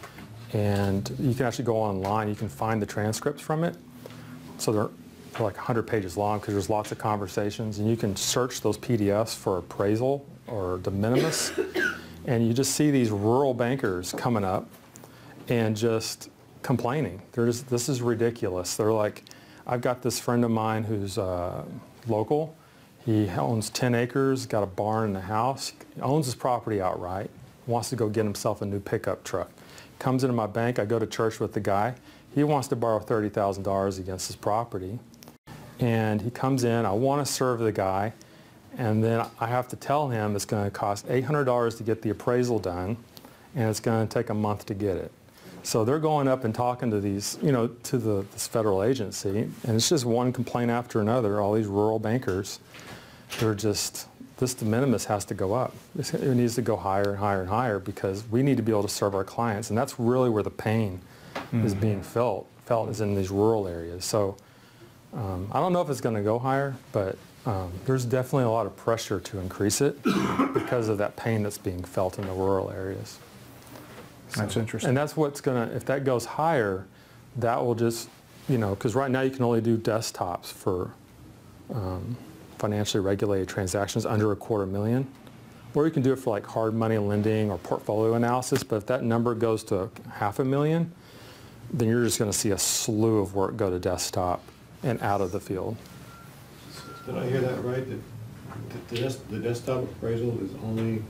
and you can actually go online. You can find the transcripts from it. So they're, they're like one hundred pages long because there's lots of conversations, and you can search those P D Fs for appraisal or de minimis, and you just see these rural bankers coming up and just complaining. They're just, this is ridiculous. They're like, I've got this friend of mine who's uh, local. He owns ten acres, got a barn and a house, he owns his property outright, wants to go get himself a new pickup truck. Comes into my bank, I go to church with the guy. He wants to borrow thirty thousand dollars against his property. And he comes in, I want to serve the guy, and then I have to tell him it's going to cost eight hundred dollars to get the appraisal done, and it's going to take a month to get it. So they're going up and talking to these, you know, to the, this federal agency, and it's just one complaint after another, all these rural bankers. They're just, this de minimis has to go up. It needs to go higher and higher and higher because we need to be able to serve our clients, and that's really where the pain mm-hmm. is being felt, felt is in these rural areas. So um, I don't know if it's going to go higher, but um, there's definitely a lot of pressure to increase it because of that pain that's being felt in the rural areas. So, that's interesting. And that's what's going to, if that goes higher, that will just, you know, because right now you can only do desktops for um, financially regulated transactions under a quarter million. Or you can do it for like hard money lending or portfolio analysis, but if that number goes to half a million, then you're just going to see a slew of work go to desktop and out of the field. Did I hear that right? That the, des- the desktop appraisal is only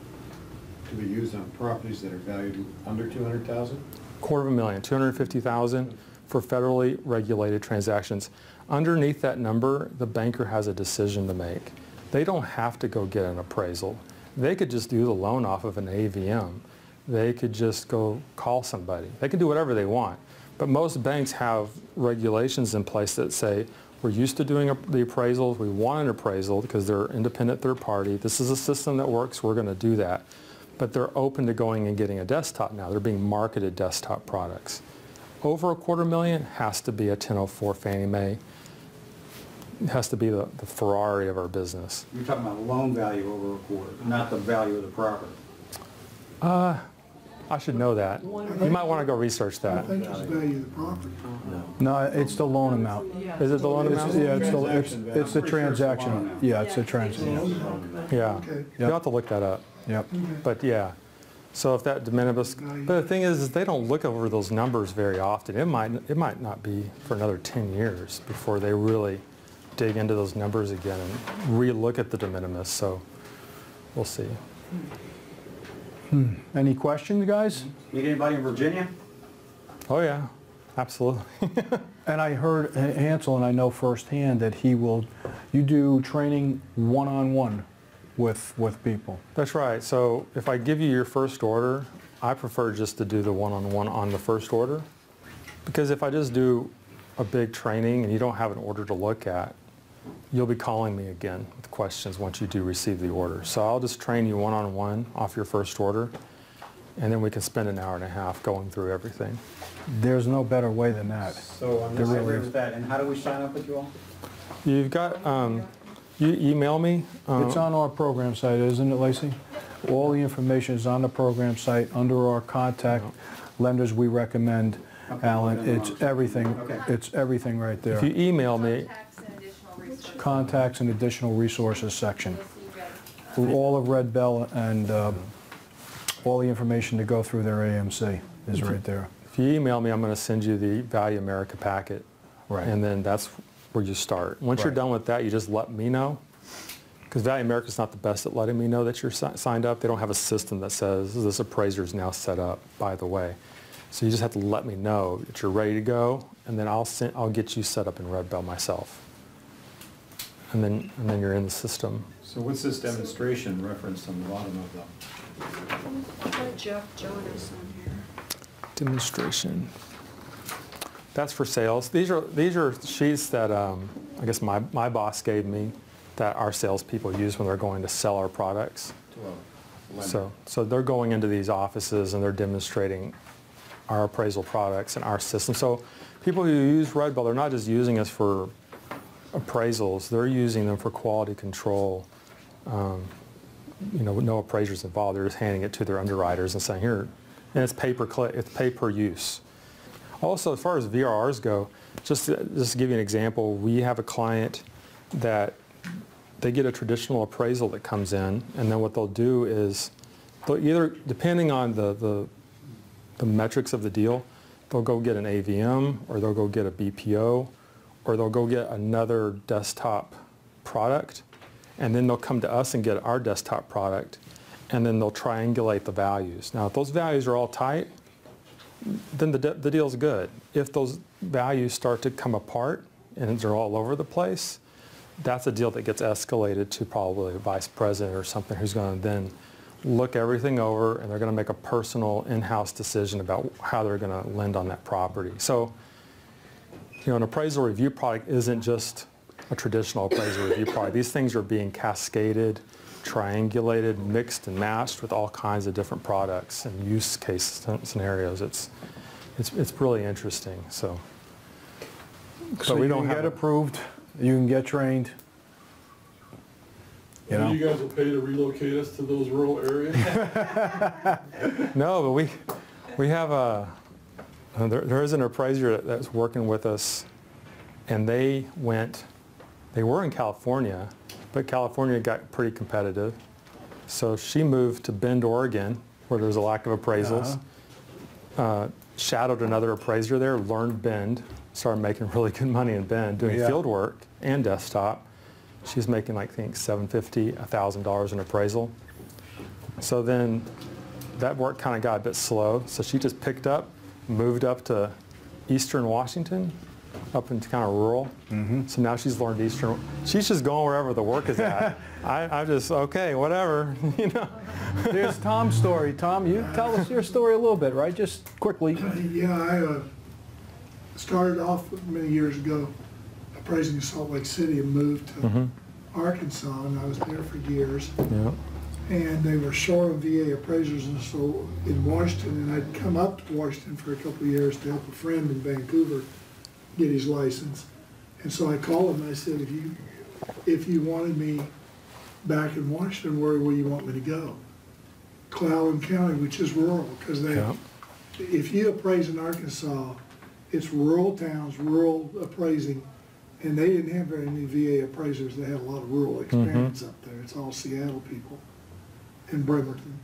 to be used on properties that are valued under two hundred thousand dollars? Quarter of a million, two hundred fifty thousand dollars for federally regulated transactions. Underneath that number, the banker has a decision to make. They don't have to go get an appraisal. They could just do the loan off of an A V M. They could just go call somebody. They can do whatever they want. But most banks have regulations in place that say, we're used to doing the appraisals, we want an appraisal because they're independent third party. This is a system that works, we're going to do that. But they're open to going and getting a desktop now. They're being marketed desktop products. Over a quarter million has to be a ten oh four Fannie Mae. It has to be the, the Ferrari of our business. You're talking about loan value over a quarter, not the value of the property. Uh, I should know that. You might want to go research I that. think it's the value of the property. No, it's the loan amount. Yeah. Is it the loan It's, amount? yeah, it's the, it's, Transaction it's the I'm pretty sure it's the loan transaction. amount. Yeah, it's the transaction. Yeah. Okay. You'll have to look that up. Yep. But yeah, so if that de minimis, but the thing is, is they don't look over those numbers very often. It might, it might not be for another ten years before they really dig into those numbers again and re-look at the de minimis, so we'll see. Hmm. Any questions, guys? Meet anybody in Virginia? Oh yeah, absolutely. And I heard H- Hansel, and I know firsthand that he will, you do training one-on-one with, with people. That's right. So if I give you your first order, I prefer just to do the one-on-one on the first order. Because if I just do a big training and you don't have an order to look at, you'll be calling me again with questions once you do receive the order. So I'll just train you one-on-one off your first order, and then we can spend an hour and a half going through everything. There's no better way than that. So I'm There not really agree is. with that. And how do we sign up with you all? You've got, um, you email me. um, It's on our program site, isn't it, Lacey? All the information is on the program site, under our contact lenders we recommend, Okay. Alan. It's everything, Okay. it's everything right If you there. email me, Contacts and additional resources. Contacts and additional resources section. You'll see that. All of Red Bell and uh, all the information to go through their A M C is right there. if you email me, I'm going to send you the Value America packet. Right. And then that's where you start. Once you're Right. done with that, you just let me know. Because Value America's not the best at letting me know that you're si- signed up. They don't have a system that says this appraiser is now set up, by the way. So you just have to let me know that you're ready to go, and then I'll send, I'll get you set up in Red Bell myself. And then, and then you're in the system. So what's this demonstration referenced on the bottom of them? I'll put Jeff Jonas on here. Demonstration. That's for sales. These are these are sheets that um, I guess my, my boss gave me that our salespeople use when they're going to sell our products. To a lender. So so they're going into these offices and they're demonstrating our appraisal products and our system. So people who use Red Bell, they're not just using us for appraisals, they're using them for quality control. Um, you know, with no appraisers involved, they're just handing it to their underwriters and saying, here, and it's pay per click, it's pay per use. Also, as far as V R Rs go, just to, just to give you an example, we have a client that they get a traditional appraisal that comes in, and then what they'll do is, they'll either, depending on the, the, the metrics of the deal, they'll go get an A V M, or they'll go get a B P O, or they'll go get another desktop product, and then they'll come to us and get our desktop product, and then they'll triangulate the values. Now, if those values are all tight, then the, de the deal's good. If those values start to come apart and they're all over the place, that's a deal that gets escalated to probably a vice president or something who's going to then look everything over, and they're going to make a personal in-house decision about how they're going to lend on that property. So, you know, an appraisal review product isn't just a traditional appraisal review product. These things are being cascaded, triangulated, mixed and matched with all kinds of different products and use case scenarios. It's, it's, it's really interesting. So, So we you don't can have get a- approved, you can get trained. You know? And you guys will pay to relocate us to those rural areas? No, but we, we have a, uh, there, there is an appraiser that, that's working with us, and they went, they were in California, but California got pretty competitive. So she moved to Bend, Oregon, where there's a lack of appraisals, uh, shadowed another appraiser there, learned Bend, started making really good money in Bend, doing Yeah. field work and desktop. She's making, like, I think, seven fifty, a thousand dollars in appraisal. So then that work kind of got a bit slow, so she just picked up, moved up to Eastern Washington, up into kind of rural. Mm-hmm. So now she's learned Eastern. She's just going wherever the work is at. I, I'm just, okay, whatever, you know. There's Tom's story. Tom, you tell us your story a little bit, right? Just quickly. Yeah, I uh, started off many years ago appraising Salt Lake City and moved to Mm-hmm. Arkansas, and I was there for years. Yeah. And they were short of V A appraisers, and so in Washington, and I'd come up to Washington for a couple of years to help a friend in Vancouver get his license. And so I called him and I said, if you, if you wanted me back in Washington, where will you want me to go? Clallam County, which is rural, because they, Yeah. if you appraise in Arkansas, it's rural towns, rural appraising, and they didn't have very many V A appraisers. They had a lot of rural experience up there. It's all Seattle people and Bremerton.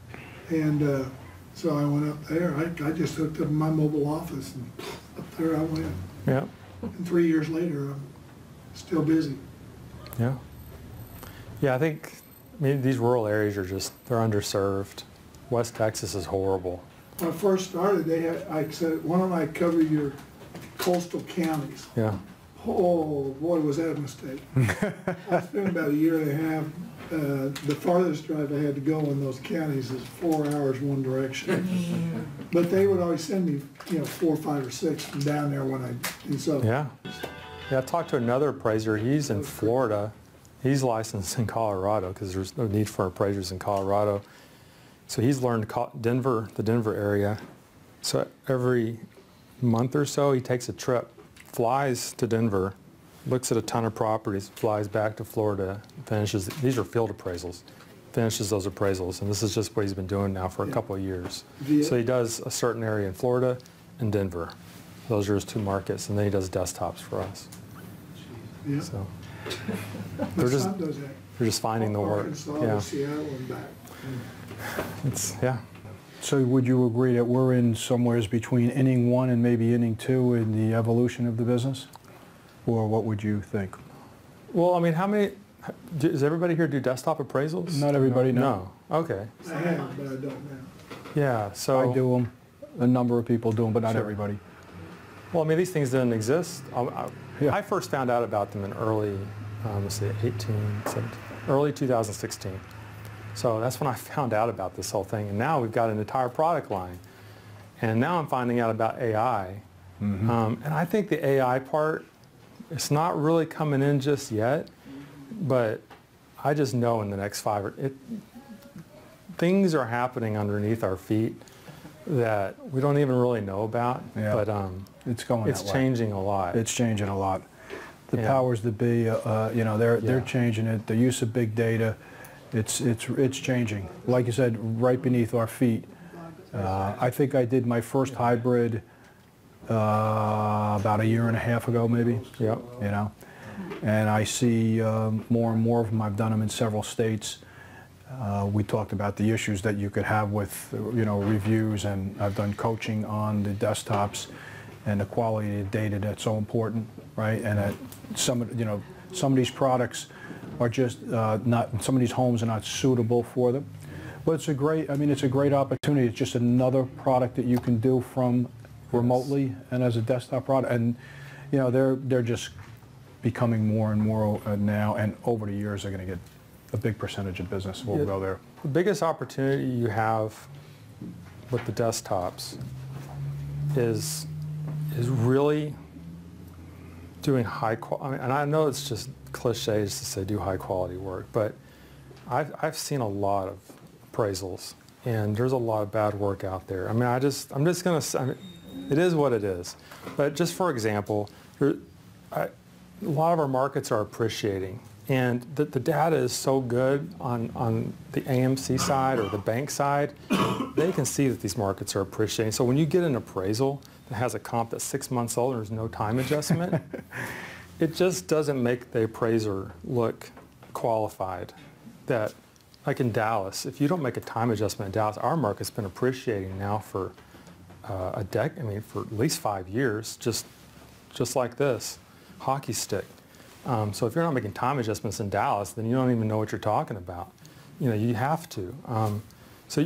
And uh, so I went up there. I, I just hooked up my mobile office, and up there I went. Yeah. And three years later, I'm still busy. Yeah. Yeah, I think, I mean, these rural areas are just, they're underserved. West Texas is horrible. When I first started, they had, I said, why don't I cover your coastal counties? Yeah. Oh, boy, was that a mistake. I spent about a year and a half. Uh, the farthest drive I had to go in those counties is four hours one direction. But they would always send me, you know, four, five, or six from down there when I, and so. Yeah. Yeah, I talked to another appraiser. He's in Florida. He's licensed in Colorado because there's no need for appraisers in Colorado. So he's learned Denver, the Denver area. So every month or so, he takes a trip, flies to Denver, looks at a ton of properties, flies back to Florida, finishes, these are field appraisals, finishes those appraisals. And this is just what he's been doing now for a couple of years. So he does a certain area in Florida and Denver. Those are his two markets, and then he does desktops for us. Yeah. So My they're just, son does that. they're just finding the work. Arkansas, Yeah. Seattle, and back. It's, yeah. So would you agree that we're in somewheres between inning one and maybe inning two in the evolution of the business? Or what would you think? Well, I mean, how many, does everybody here do desktop appraisals? Not everybody, no. No. Okay. I have, but I don't now. Yeah, so. I do them. a number of people doing, but not Sure. everybody. Well, I mean, these things didn't exist. I, I, Yeah. I first found out about them in early, um, let's see, eighteen, seventeen, early two thousand sixteen. So that's when I found out about this whole thing. And now we've got an entire product line. And now I'm finding out about A I. Mm-hmm. Um, and I think the A I part, it's not really coming in just yet, but I just know in the next five, or it, things are happening underneath our feet that we don't even really know about, Yeah. but um, It's going it's that way. changing a lot. It's changing a lot. The Yeah. powers that be, uh, uh, you know, they're they're Yeah. changing it. The use of big data, it's it's it's changing. Like you said, right beneath our feet. Uh, I think I did my first hybrid uh, about a year and a half ago, maybe. Yep. You know, and I see um, more and more of them. I've done them in several states. Uh, we talked about the issues that you could have with, you know, reviews, and I've done coaching on the desktops and the quality of data that's so important, right? And that some, of- you know, some of these products are just uh, not, some of these homes are not suitable for them. But it's a great, I mean, it's a great opportunity. It's just another product that you can do from remotely and as a desktop product. And, you know, they're they're just becoming more and more uh, now, and over the years they're going to get a big percentage of business will Yeah. go there. The biggest opportunity you have with the desktops is is really doing high quality. I mean, and I know it's just cliches to say do high quality work, but I've I've seen a lot of appraisals, and there's a lot of bad work out there. I mean, I just I'm just gonna say, I mean, it is what it is. But just for example, there, I, a lot of our markets are appreciating. And the, the data is so good on, on the A M C side or the bank side, they can see that these markets are appreciating. So when you get an appraisal that has a comp that's six months old and there's no time adjustment, it just doesn't make the appraiser look qualified. That, like in Dallas, if you don't make a time adjustment in Dallas, our market's been appreciating now for uh, a dec, I mean, for at least five years, just, just like this, hockey stick. Um, so if you're not making time adjustments in Dallas, then you don't even know what you're talking about. You know, you have to. Um, so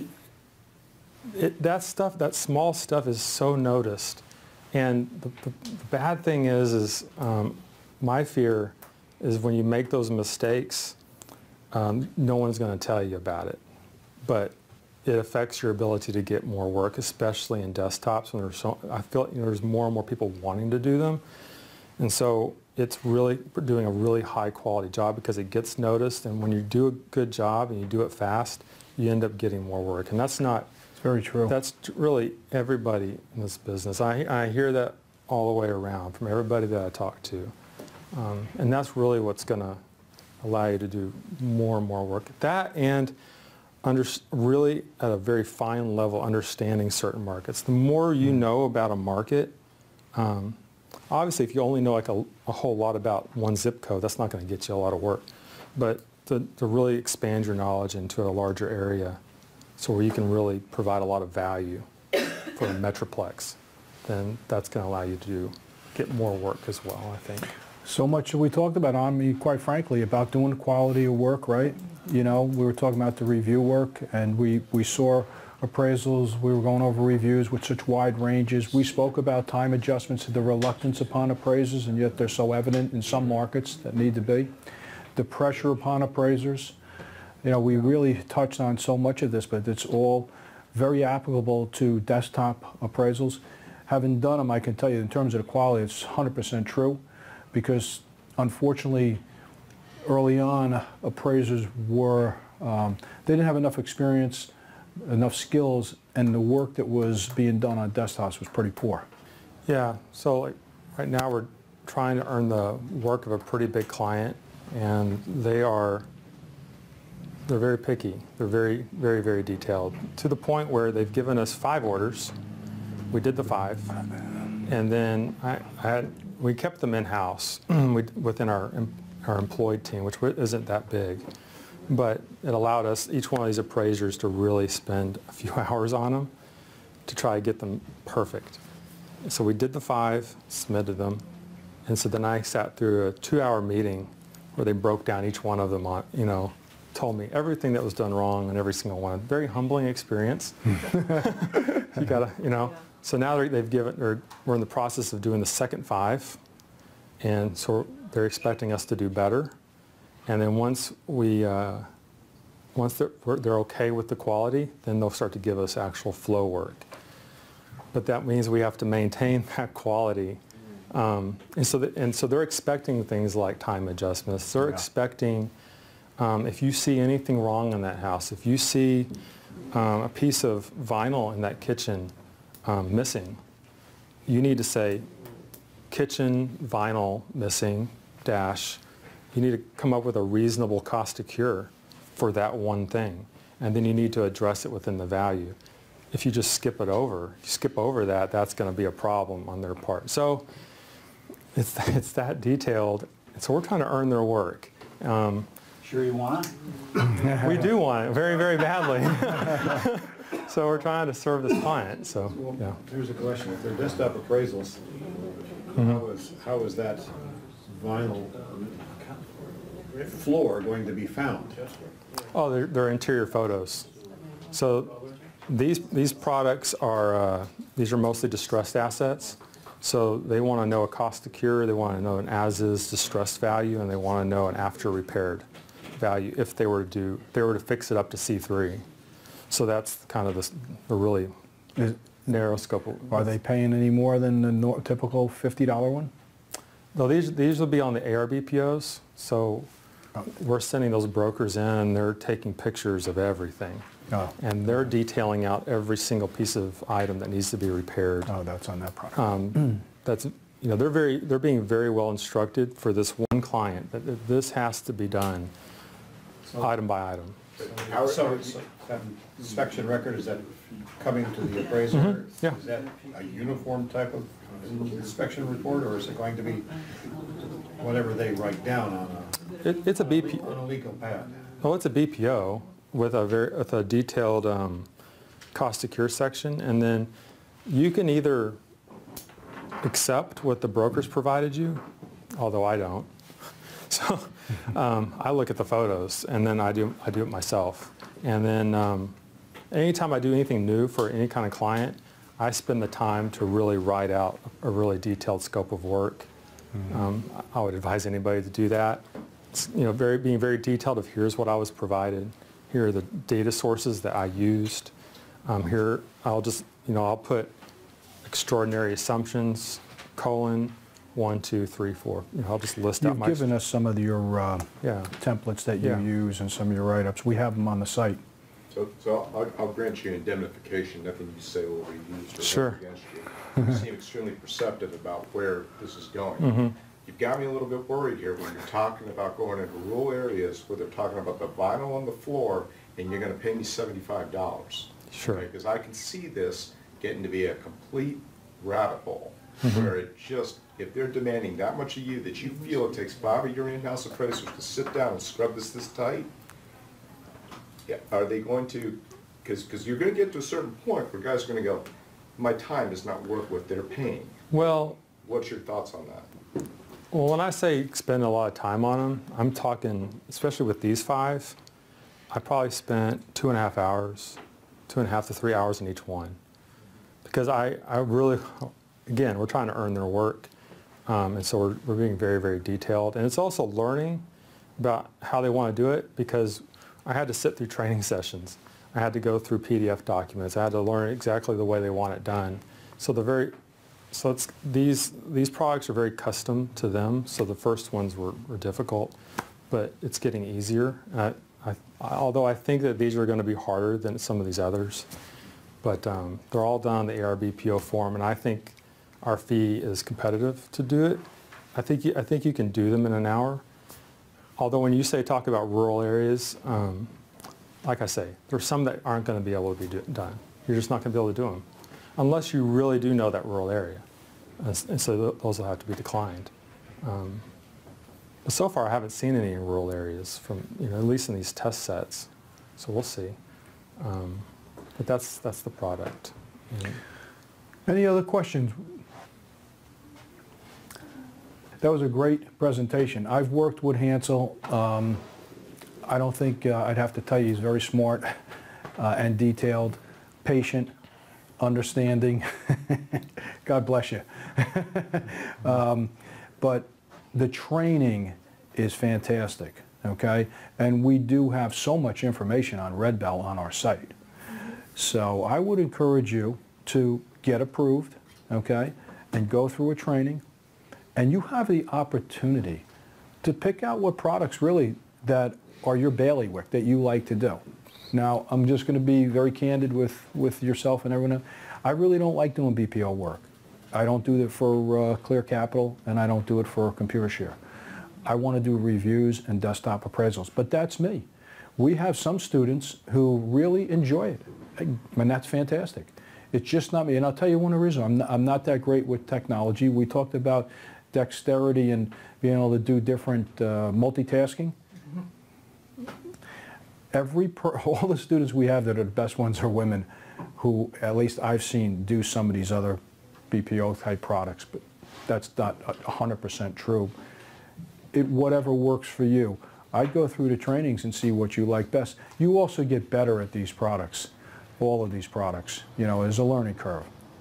it, that stuff, that small stuff is so noticed. And the, the, the bad thing is, is um, my fear is when you make those mistakes, um, no one's going to tell you about it. But it affects your ability to get more work, especially in desktops when there's so, I feel you know, there's more and more people wanting to do them. And so it's really doing a really high quality job because it gets noticed, and when you do a good job and you do it fast, you end up getting more work. And that's not, It's very true. that's t- really everybody in this business. I, I hear that all the way around from everybody that I talk to. Um, and that's really what's going to allow you to do more and more work. That and under, really at a very fine level understanding certain markets. The more you know about a market, um, obviously, if you only know like a, a whole lot about one zip code, that's not going to get you a lot of work. But to, to really expand your knowledge into a larger area, so where you can really provide a lot of value for a metroplex, then that's going to allow you to do, get more work as well, I think. So much we talked about, I mean, quite frankly, about doing the quality of work, right? You know, we were talking about the review work, and we, we saw appraisals, we were going over reviews with such wide ranges. We spoke about time adjustments and the reluctance upon appraisers, and yet they're so evident in some markets that need to be. The pressure upon appraisers. You know, we really touched on so much of this, but it's all very applicable to desktop appraisals. Having done them, I can tell you in terms of the quality, it's one hundred percent true, because unfortunately, early on, appraisers were, um, they didn't have enough experience, enough skills, and the work that was being done on desktops was pretty poor. Yeah, so like right now we're trying to earn the work of a pretty big client, and they are, they're very picky. They're very, very, very detailed, to the point where they've given us five orders. We did the five, and then I, I had, we kept them in-house within our, our employed team, which isn't that big. But it allowed us, each one of these appraisers, to really spend a few hours on them to try to get them perfect. So we did the five, submitted them, and so then I sat through a two-hour meeting where they broke down each one of them on, you know, told me everything that was done wrong and every single one. Very humbling experience. You gotta, you know. Yeah. So now they're- they've given, or we're in the process of doing the second five, and so they're expecting us to do better. And then once we, uh, once they're, we're- they're okay with the quality, then they'll start to give us actual flow work. But that means we have to maintain that quality. Um, and so, the, and so they're expecting things like time adjustments. They're Yeah. expecting, um, if you see anything wrong in that house, if you see um, a piece of vinyl in that kitchen um, missing, you need to say, kitchen vinyl missing, dash. You need to come up with a reasonable cost to cure for that one thing. And then you need to address it within the value. If you just skip it over, you skip over that, that's going to be a problem on their part. So it's, it's that detailed. So we're trying to earn their work. Um, Sure you want it? we do want it very, very badly. So we're trying to serve this client. So, Well, yeah. here's a question. If they're desktop appraisals, how is, how is that vinyl floor going to be found? Oh, they're, they're interior photos. So these, these products are, uh, these are mostly distressed assets. So they want to know a cost to cure, they want to know an as-is distressed value, and they want to know an after repaired value if they were to do, if they were to fix it up to C three. So that's kind of the, the really Is- narrow scope. Of, Are they paying any more than the nor- typical fifty dollar one? No, these, these will be on the A R B P Os. So we're sending those brokers in, and they're taking pictures of everything. Oh. And they're detailing out every single piece of item that needs to be repaired. Oh, that's on that product. Um, that's, you know, they're very, they're being very well instructed for this one client that that this has to be done item by item. How, so that inspection record, is that coming to the appraiser? yeah. Is that a uniform type of inspection report, or is it going to be whatever they write down on a, It, it's a B P, on a legal pad? well, it's a B P O with a very, with a detailed um, cost to cure section, and then you can either accept what the brokers provided you, although I don't. So um, I look at the photos, and then I do, I do it myself. And then um, anytime I do anything new for any kind of client, I spend the time to really write out a really detailed scope of work. Mm-hmm. um, I would advise anybody to do that. It's, you know, very, being very detailed of here's what I was provided, here are the data sources that I used. Um, here, I'll just, you know, I'll put extraordinary assumptions, colon, one, two, three, four. You know, I'll just list out You've my... given us some of your uh, Yeah. templates that you Yeah. use and some of your write-ups. We have them on the site. So, so I'll, I'll grant you indemnification, nothing you say will be used or Sure. held against you. You seem extremely perceptive about where this is going. Mhm. You've got me a little bit worried here when you're talking about going into rural areas where they're talking about the vinyl on the floor and you're gonna pay me seventy-five dollars. Sure. Because I can see this getting to be a complete rabbit hole Mhm. where it just, if they're demanding that much of you that you feel it takes five of your in-house appraisers to sit down and scrub this this tight, yeah, are they going to, because, because you're going to get to a certain point where guys are going to go, my time is not worth what they're paying. Well, What's your thoughts on that? well, when I say spend a lot of time on them, I'm talking, especially with these five, I probably spent two and a half hours, two and a half to three hours in each one. Because I, I really, again, we're trying to earn their work. Um, and so we're, we're being very, very detailed. And it's also learning about how they want to do it, because I had to sit through training sessions. I had to go through P D F documents. I had to learn exactly the way they want it done. So the very, so it's, these, these products are very custom to them. So the first ones were, were difficult, but it's getting easier. I, I, although I think that these are going to be harder than some of these others. But um, they're all done on the A R B P O form, and I think our fee is competitive to do it. I think you, I think you can do them in an hour. Although when you say talk about rural areas, um, like I say, there's some that aren't going to be able to be do, done. You're just not going to be able to do them unless you really do know that rural area. And, and so th those will have to be declined. Um, but so far, I haven't seen any in rural areas from, you know, at least in these test sets. So we'll see. Um, but that's that's the product. You know. Any other questions? That was a great presentation. I've worked with Hansel. Um, I don't think, uh, I'd have to tell you, he's very smart uh, and detailed, patient, understanding. God bless you. um, but the training is fantastic, okay? And we do have so much information on Red Bell on our site. So I would encourage you to get approved, okay, and go through a training. And you have the opportunity to pick out what products really that are your bailiwick that you like to do. Now, I'm just going to be very candid with, with yourself and everyone else. I really don't like doing B P O work. I don't do it for uh, Clear Capital, and I don't do it for Computer Share. I want to do reviews and desktop appraisals, but that's me. We have some students who really enjoy it, and that's fantastic. It's just not me, and I'll tell you one reason. I'm not, I'm not that great with technology. We talked about dexterity and being able to do different uh, multitasking. Every per, all the students we have that are the best ones are women who, at least I've seen, do some of these other B P O type products, but that's not one hundred percent true. It, whatever works for you. I'd go through the trainings and see what you like best. You also get better at these products, all of these products. You know, there's a learning curve.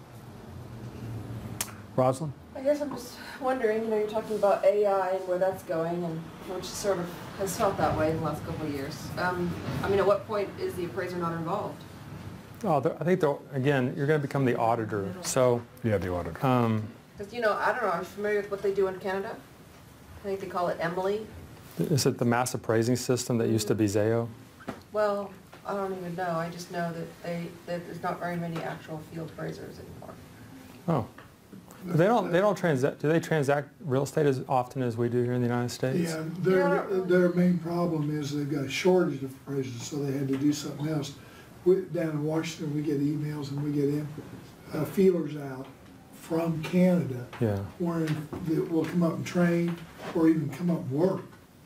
Rosalind? I guess I'm just wondering, you know, you're talking about A I and where that's going, and which sort of has felt that way in the last couple of years. Um, I mean, at what point is the appraiser not involved? Oh, I think, again, you're going to become the auditor. So, Yeah, the auditor. um, Because, you know, I don't know, are you familiar with what they do in Canada? I think they call it Emily. is it the mass appraising system that used to be Zayo? Well, I don't even know. I just know that they that there's not very many actual field appraisers anymore. Oh. They don't, they don't transact, do they transact real estate as often as we do here in the United States? Yeah, their, their main problem is they've got a shortage of appraisers, so they had to do something else. We, down in Washington, we get emails and we get in, uh, feelers out from Canada, Yeah. where they will come up and train or even come up and work.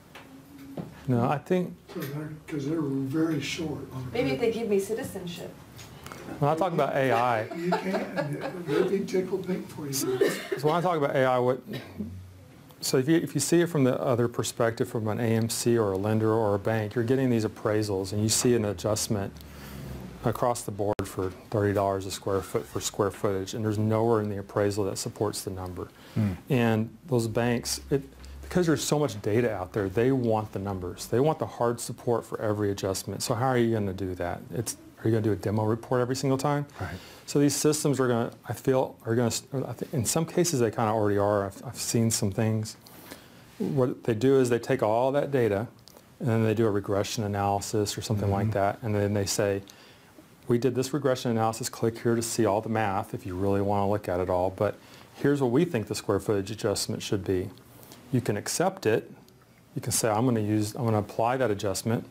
No, I think, So they're, because they're very short on Maybe if they give me citizenship. when I talk about A I, You can, they'll be tickled pink for you. so when I talk about A I, what, so if you, if you see it from the other perspective, from an A M C or a lender or a bank, you're getting these appraisals and you see an adjustment across the board for thirty dollars a square foot for square footage, and there's nowhere in the appraisal that supports the number. Mm. And those banks, it, because there's so much data out there, they want the numbers. They want the hard support for every adjustment. So how are you going to do that? It's, are you going to do a demo report every single time? Right. So these systems are going to, I feel, are going to, I think in some cases they kind of already are. I've, I've seen some things. What they do is they take all that data and then they do a regression analysis or something mm-hmm. like that, and then they say, we did this regression analysis, click here to see all the math if you really want to look at it all, but here's what we think the square footage adjustment should be. You can accept it, you can say I'm going to use, I'm going to apply that adjustment,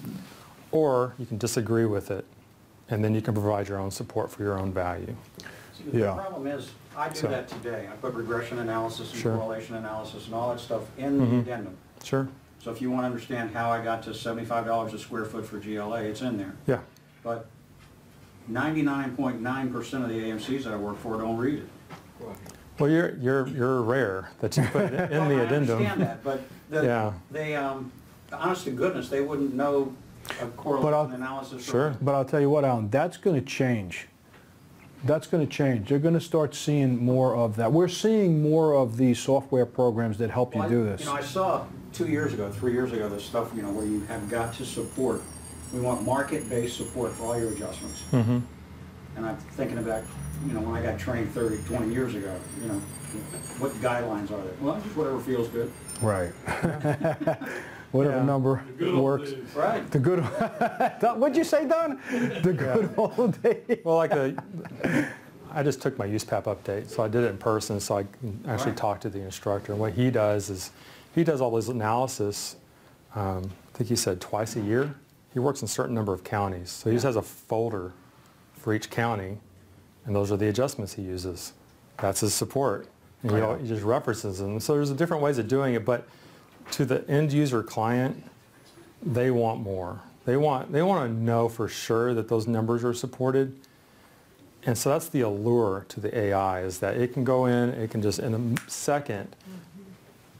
or you can disagree with it, and then you can provide your own support for your own value. See, the Yeah. problem is, I do So- that today. I put regression analysis and Sure. correlation analysis and all that stuff in Mhm. the addendum. Sure. So if you want to understand how I got to seventy-five dollars a square foot for G L A, it's in there. Yeah. But ninety-nine point nine percent of the A M Cs I work for don't read it. Well, you're, you're, you're rare that you put it in Well, the I addendum. understand that, but the, Yeah. they, um, honest to goodness, they wouldn't know a I'll- correlation analysis. from- Sure. But I'll tell you what, Alan, that's going to change. That's going to change. They're going to start seeing more of that. We're seeing more of these software programs that help you Well, I- do this. You know, I saw two years ago, three years ago, this stuff, you know, where you have got to support, we want market-based support for all your adjustments. Mm-hmm. And I'm thinking about, you know, when I got trained thirty, twenty years ago, you know, what guidelines are there? Well, just whatever feels good. Right. Whatever Yeah. number The good old works. days. Right. The good, Don, what'd you say, Don? The good old days. Well, like the, I just took my U S P A P update, so I did it in person, so I can actually Right. talk to the instructor. And what he does is, he does all his analysis, um, I think he said twice a year. He works in a certain number of counties, so he just has a folder for each county, and those are the adjustments he uses. That's his support. And he, al- he just references them. So there's different ways of doing it, but to the end user client, they want more. They want, they want to know for sure that those numbers are supported. And so that's the allure to the A I, is that it can go in, it can just in a second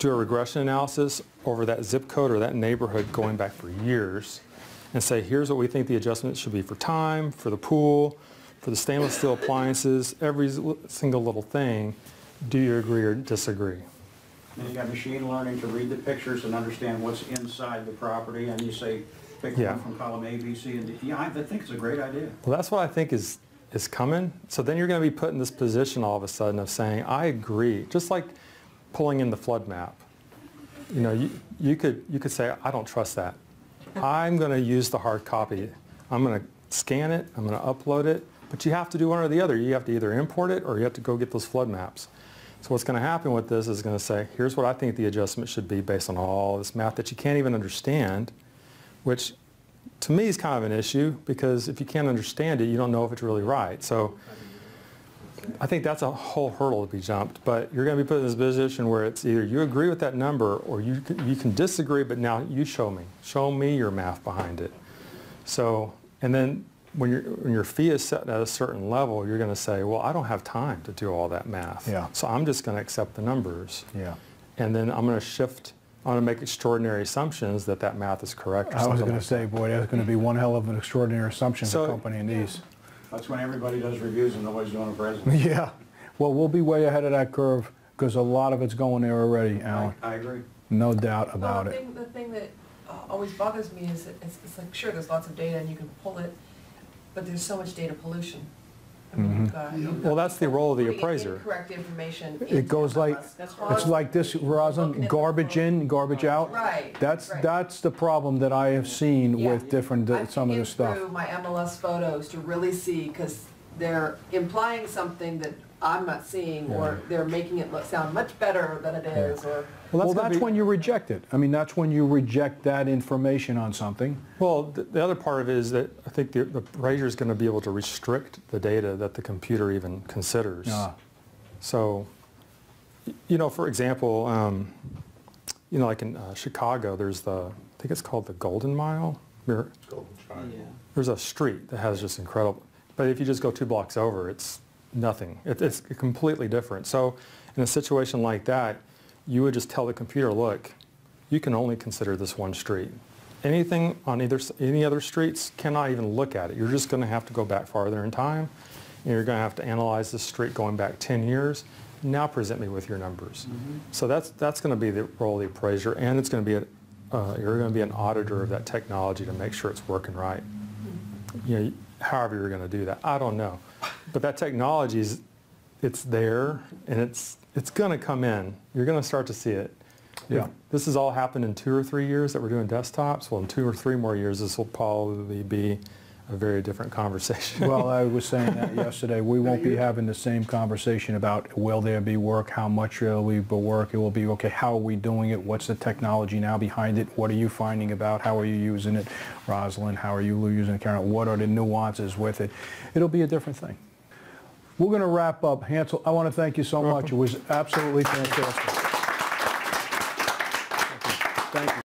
do a regression analysis over that zip code or that neighborhood going back for years and say, here's what we think the adjustment should be for time, for the pool, for the stainless steel appliances, every single little thing. Do you agree or disagree? And you got machine learning to read the pictures and understand what's inside the property, and you say, pick Yeah. one from column A, B, C, and D. Yeah, I think it's a great idea. Well, that's what I think is, is coming. So then you're going to be put in this position all of a sudden of saying, I agree. Just like pulling in the flood map. You know, you, you, could, you could say, I don't trust that. I'm going to use the hard copy. I'm going to scan it. I'm going to upload it. But you have to do one or the other. You have to either import it or you have to go get those flood maps. So what's going to happen with this is going to say, here's what I think the adjustment should be based on all this math that you can't even understand, which to me is kind of an issue, because if you can't understand it, you don't know if it's really right. So I think that's a whole hurdle to be jumped. But you're going to be put in this position where it's either you agree with that number or you can, you can disagree, but now you show me. Show me your math behind it. So, and then when, you're, when your fee is set at a certain level, you're going to say, well, I don't have time to do all that math. Yeah. So I'm just going to accept the numbers. Yeah. And then I'm going to shift, I'm going to make extraordinary assumptions that that math is correct. Or I was something going to like say, boy, that's going to be one hell of an extraordinary assumption So- for accompanying these. That's when everybody does reviews and nobody's doing appraisal. Yeah. Well, we'll be way ahead of that curve because a lot of it's going there already, Alan. I, I agree. No doubt Well, about the it. thing, the thing that uh, always bothers me is that it's, it's like, sure, there's lots of data and you can pull it, but there's so much data pollution. I mean, you've got, you've got Well, that's the role of the putting appraiser. Incorrect information. It into goes like, us. That's it's like this, looking at Rosalind, the garbage photo. in, garbage out. Right. That's, right. that's the problem that I have seen Yeah. with different, I've some of been the stuff. through my M L S photos to really see, because they're implying something that I'm not seeing, or they're making it look, sound much better than it is, or. Well, gonna that's be- when you reject it. I mean, that's when you reject that information on something. Well, the, the other part of it is that I think the, the appraiser is going to be able to restrict the data that the computer even considers. Ah. So, y- you know, for example, um, you know, like in uh, Chicago, there's the, I think it's called the Golden Mile. There- Golden Triangle. There's a street that has just incredible, but if you just go two blocks over, it's nothing. It, it's completely different. So in a situation like that, you would just tell the computer, look, you can only consider this one street. Anything on either, s- any other streets, cannot even look at it. You're just going to have to go back farther in time, and you're going to have to analyze this street going back ten years. Now present me with your numbers. Mm-hmm. So that's, that's going to be the role of the appraiser, and it's going to be, a, uh, you're going to be an auditor of that technology to make sure it's working right. You know, however you're going to do that, I don't know. But that technology is, it's there, and it's, it's going to come in. You're going to start to see it. Yeah. If this has all happened in two or three years that we're doing desktops, well, in two or three more years, this will probably be a very different conversation. Well, I was saying that yesterday. We won't be having the same conversation about will there be work, how much will we be work. It will be, okay, how are we doing it? What's the technology now behind it? What are you finding about? How are you using it? Rosalind, how are you using it? Karen, what are the nuances with it? It'll be a different thing. We're going to wrap up. Hansel, I want to thank you so much. It was absolutely fantastic. Thank you.